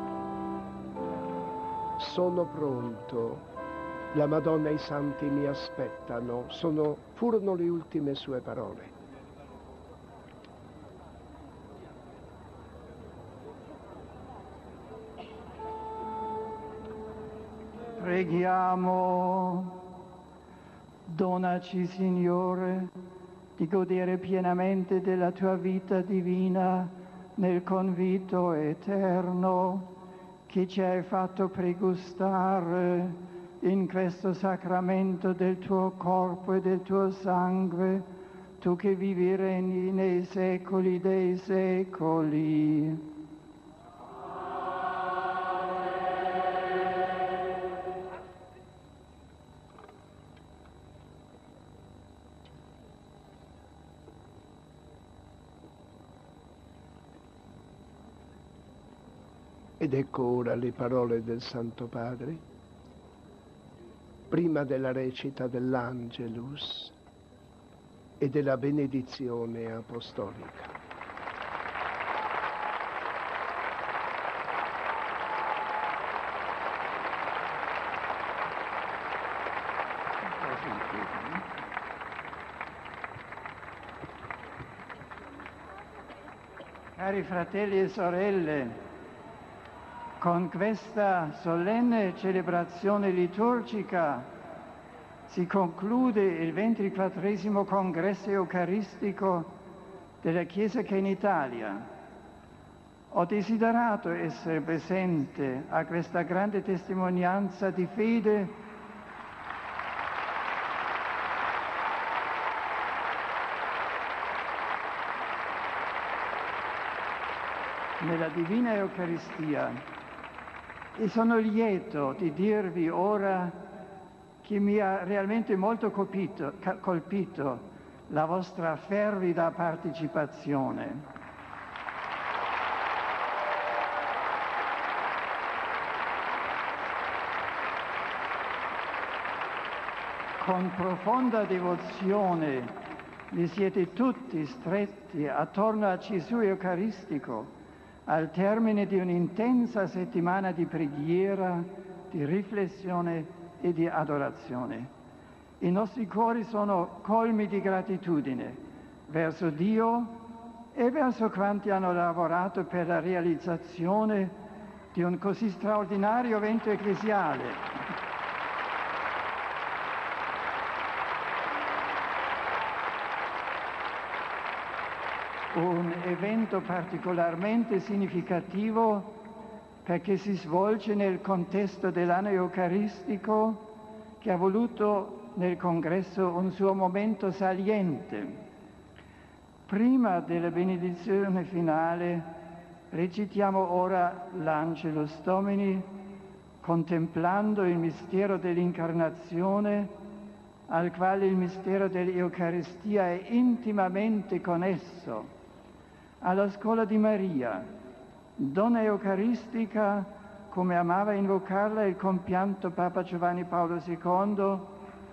Sono pronto, la Madonna e i santi mi aspettano, sono, furono le ultime sue parole. Preghiamo. Donaci, Signore, di godere pienamente della tua vita divina nel convito eterno che ci hai fatto pregustare in questo sacramento del tuo corpo e del tuo sangue, tu che vivi e regni nei secoli dei secoli. Ed ecco ora le parole del Santo Padre, prima della recita dell'Angelus e della benedizione apostolica. Cari fratelli e sorelle, con questa solenne celebrazione liturgica si conclude il ventiquattresimo congresso eucaristico della Chiesa che in Italia. Ho desiderato essere presente a questa grande testimonianza di fede nella Divina Eucaristia. E sono lieto di dirvi ora che mi ha realmente molto colpito, colpito la vostra fervida partecipazione. Con profonda devozione vi siete tutti stretti attorno a Gesù Eucaristico al termine di un'intensa settimana di preghiera, di riflessione e di adorazione. I nostri cuori sono colmi di gratitudine verso Dio e verso quanti hanno lavorato per la realizzazione di un così straordinario evento ecclesiale. Un evento particolarmente significativo perché si svolge nel contesto dell'anno eucaristico che ha voluto nel congresso un suo momento saliente. Prima della benedizione finale recitiamo ora l'Angelus Domini contemplando il mistero dell'incarnazione al quale il mistero dell'Eucaristia è intimamente connesso. Alla scuola di Maria, donna eucaristica, come amava invocarla il compianto Papa Giovanni Paolo secondo,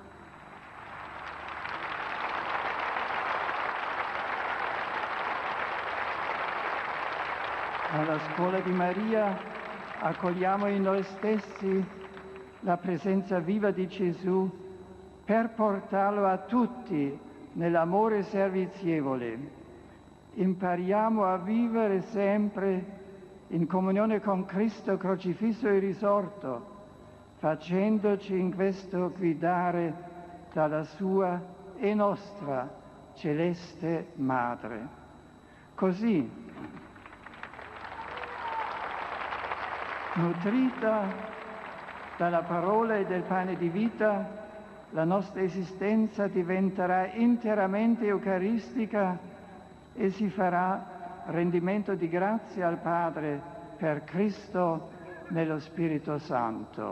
alla scuola di Maria accogliamo in noi stessi la presenza viva di Gesù per portarlo a tutti nell'amore servizievole. impariamo a vivere sempre in comunione con Cristo crocifisso e risorto, facendoci in questo guidare dalla sua e nostra celeste Madre. Così, nutrita dalla parola e del pane di vita, la nostra esistenza diventerà interamente eucaristica e si farà rendimento di grazie al Padre per Cristo nello Spirito Santo.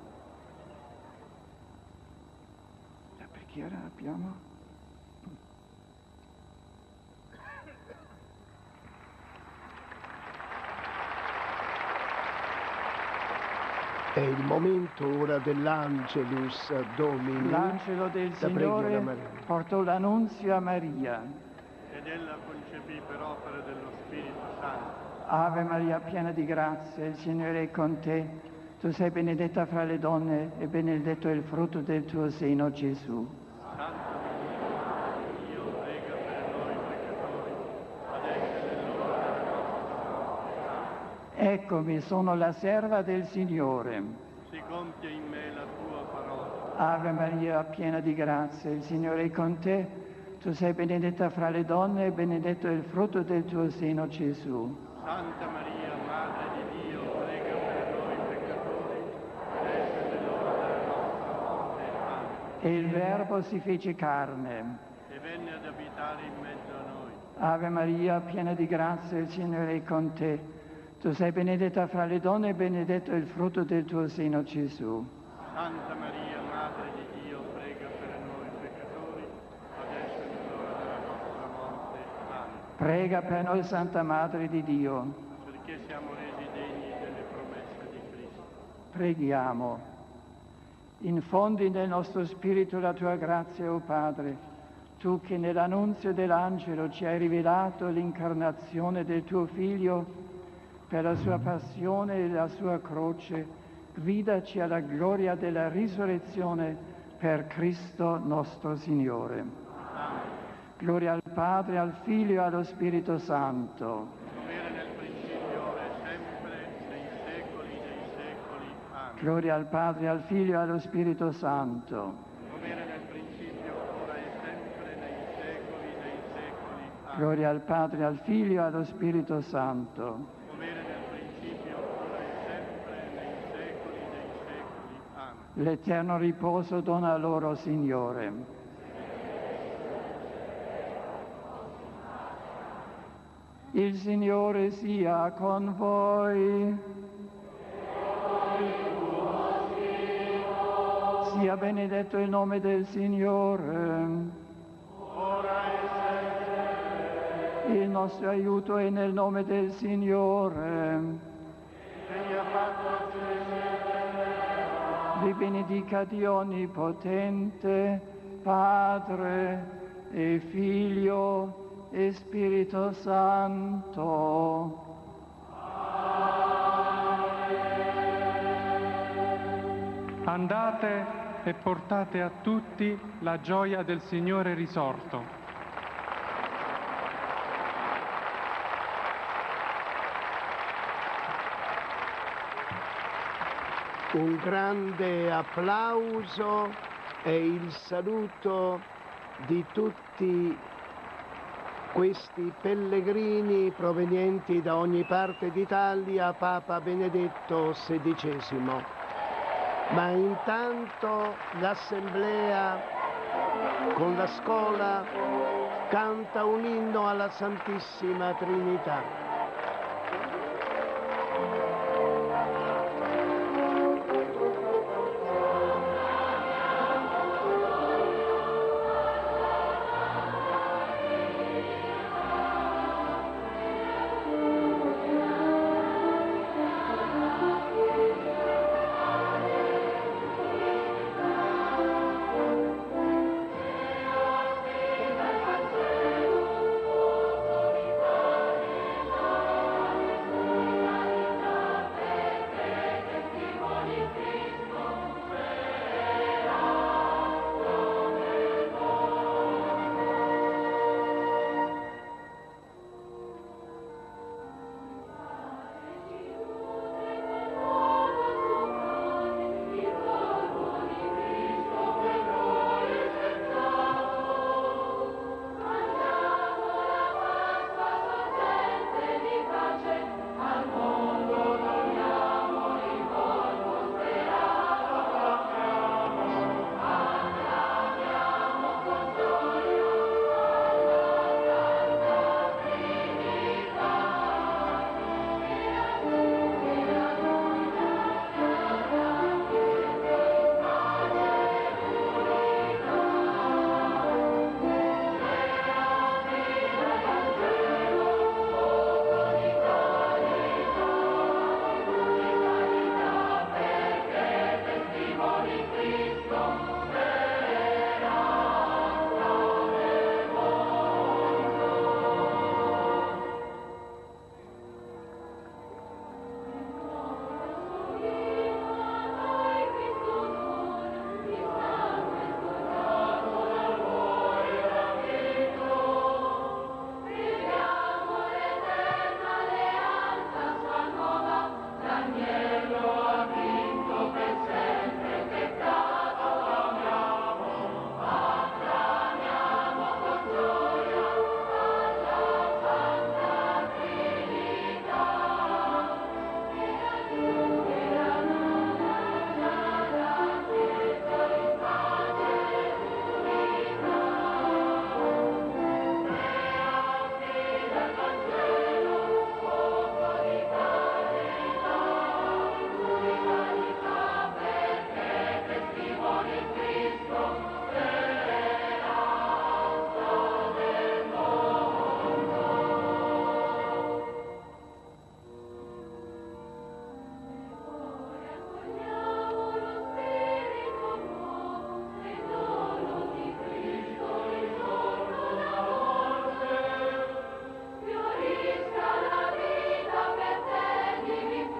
La preghiera abbiamo? È il momento ora dell'Angelus Domini. L'angelo del Signore portò l'annunzio a Maria. Ed ella concepì per opera dello Spirito Santo. Ave Maria, piena di grazia, il Signore è con te. Tu sei benedetta fra le donne e benedetto è il frutto del tuo seno, Gesù. Santa Maria, Dio prega per noi peccatori, adesso è l'ora della nostra morte. Eccomi, sono la serva del Signore. Si compie in me la tua parola. Ave Maria, piena di grazia, il Signore è con te. Tu sei benedetta fra le donne e benedetto è il frutto del tuo seno, Gesù. Santa Maria, Madre di Dio, prega per noi peccatori, adesso è l'ora della nostra morte. Amen. E il Verbo si fece carne. E venne ad abitare in mezzo a noi. Ave Maria, piena di grazia, il Signore è con te. Tu sei benedetta fra le donne e benedetto è il frutto del tuo seno, Gesù. Santa Maria, Madre di Dio, prega per noi peccatori, adesso è l'ora della nostra morte. Amen. Prega per noi, Santa Madre di Dio. Perché siamo resi degni delle promesse di Cristo. Preghiamo. Infondi nel nostro spirito la tua grazia, o Padre, tu che nell'annunzio dell'angelo ci hai rivelato l'incarnazione del tuo Figlio, per la sua passione e la sua croce, guidaci alla gloria della risurrezione per Cristo nostro Signore. Amen. Gloria al Padre, al Figlio e allo Spirito Santo. Come era nel principio, ora e sempre, nei secoli dei secoli. Amen. Gloria al Padre, al Figlio e allo Spirito Santo. Come era nel principio, ora e sempre, nei secoli dei secoli. Amen. Gloria al Padre, al Figlio e allo Spirito Santo. Come era nel principio, ora e sempre, nei secoli dei secoli. Amen. L'eterno riposo dona loro, Signore. Il Signore sia con voi. Sia benedetto il nome del Signore. Ora e sempre. Il nostro aiuto è nel nome del Signore. Egli ha fatto Vi benedica Dio Onnipotente, Padre e Figlio e Spirito Santo. Andate e portate a tutti la gioia del Signore risorto. Un grande applauso e il saluto di tutti questi pellegrini provenienti da ogni parte d'Italia, Papa Benedetto sedicesimo. Ma intanto l'Assemblea con la scola canta un inno alla Santissima Trinità.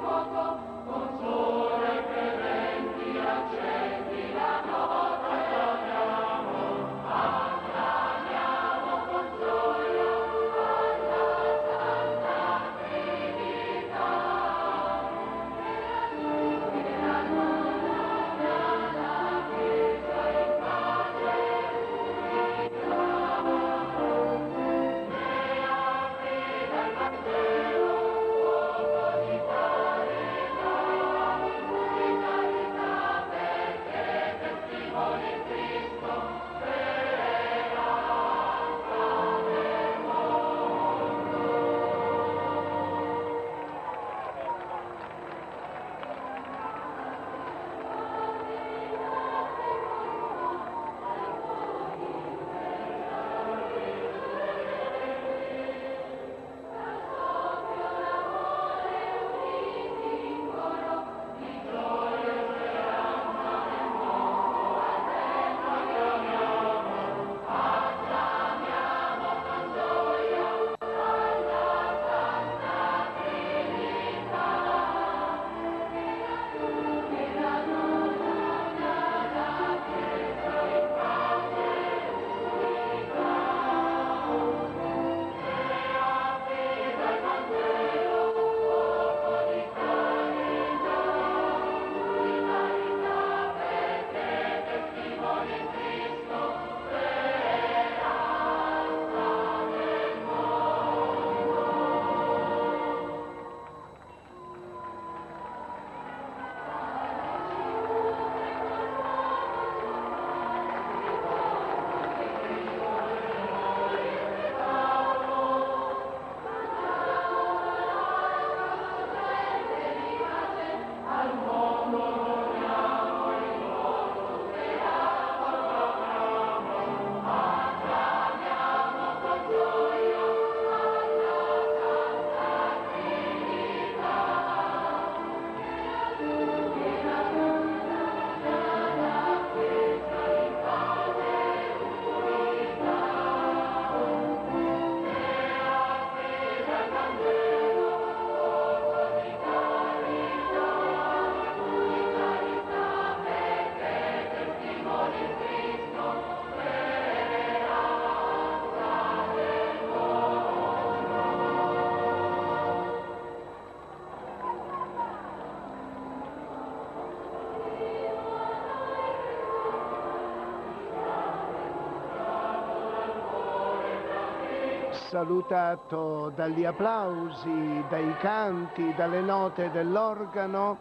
salutato dagli applausi, dai canti, dalle note dell'organo.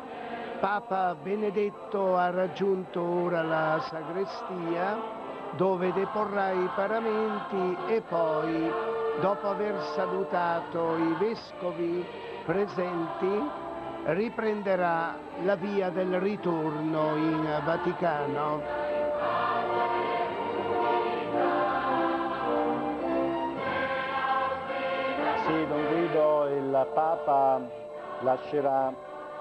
Papa Benedetto ha raggiunto ora la sagrestia, dove deporrà i paramenti e poi, dopo aver salutato i vescovi presenti, riprenderà la via del ritorno in Vaticano. Sì, Don Guido, il Papa lascerà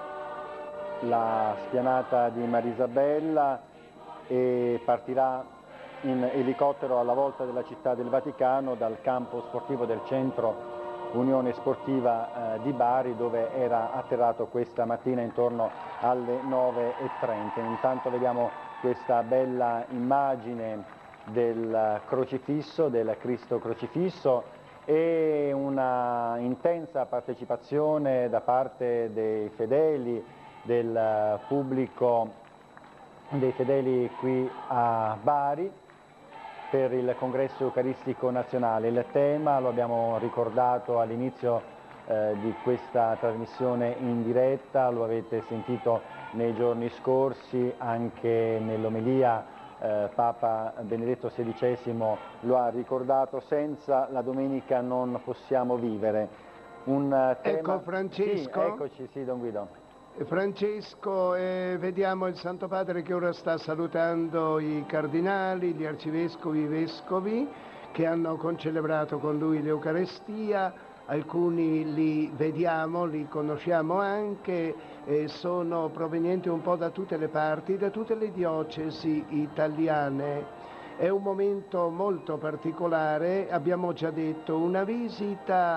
la spianata di Marisabella e partirà in elicottero alla volta della città del Vaticano dal campo sportivo del centro Unione Sportiva eh, di Bari, dove era atterrato questa mattina intorno alle nove e trenta. Intanto vediamo questa bella immagine del crocifisso, del Cristo crocifisso, e una intensa partecipazione da parte dei fedeli, del pubblico, dei fedeli qui a Bari per il congresso eucaristico nazionale. Il tema, lo abbiamo ricordato all'inizio eh, di questa trasmissione in diretta, lo avete sentito nei giorni scorsi, anche nell'omelia eh, Papa Benedetto sedicesimo lo ha ricordato: senza la domenica non possiamo vivere. Un tema... Ecco Francesco. Sì, eccoci, sì, Don Guido. Francesco, eh, vediamo il Santo Padre che ora sta salutando i cardinali, gli arcivescovi, i vescovi che hanno concelebrato con lui l'Eucarestia. Alcuni li vediamo, li conosciamo anche, eh, sono provenienti un po' da tutte le parti, da tutte le diocesi italiane. È un momento molto particolare, abbiamo già detto, una visita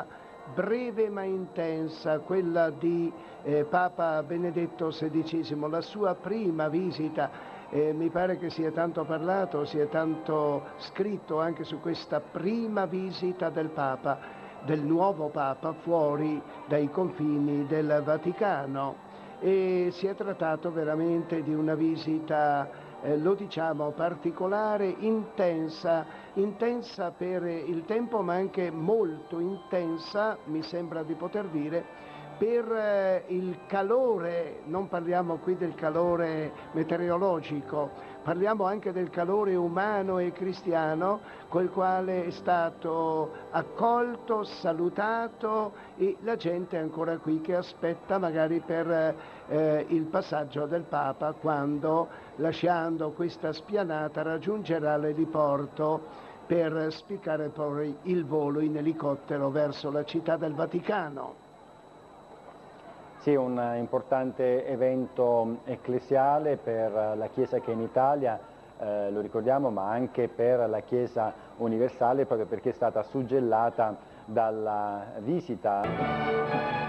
breve ma intensa, quella di eh, Papa Benedetto sedicesimo, la sua prima visita. Eh, mi pare che sia tanto parlato, sia tanto scritto anche su questa prima visita del Papa, del nuovo Papa, fuori dai confini del Vaticano. E si è trattato veramente di una visita, eh, lo diciamo, particolare, intensa, intensa per il tempo, ma anche molto intensa, mi sembra di poter dire, per eh, il calore. Non parliamo qui del calore meteorologico, parliamo anche del calore umano e cristiano col quale è stato accolto, salutato, e la gente è ancora qui che aspetta magari per eh, il passaggio del Papa, quando, lasciando questa spianata, raggiungerà l'eliporto per spiccare poi il volo in elicottero verso la città del Vaticano. Sì, un importante evento ecclesiale per la Chiesa che è in Italia, eh, lo ricordiamo, ma anche per la Chiesa universale, proprio perché è stata suggellata dalla visita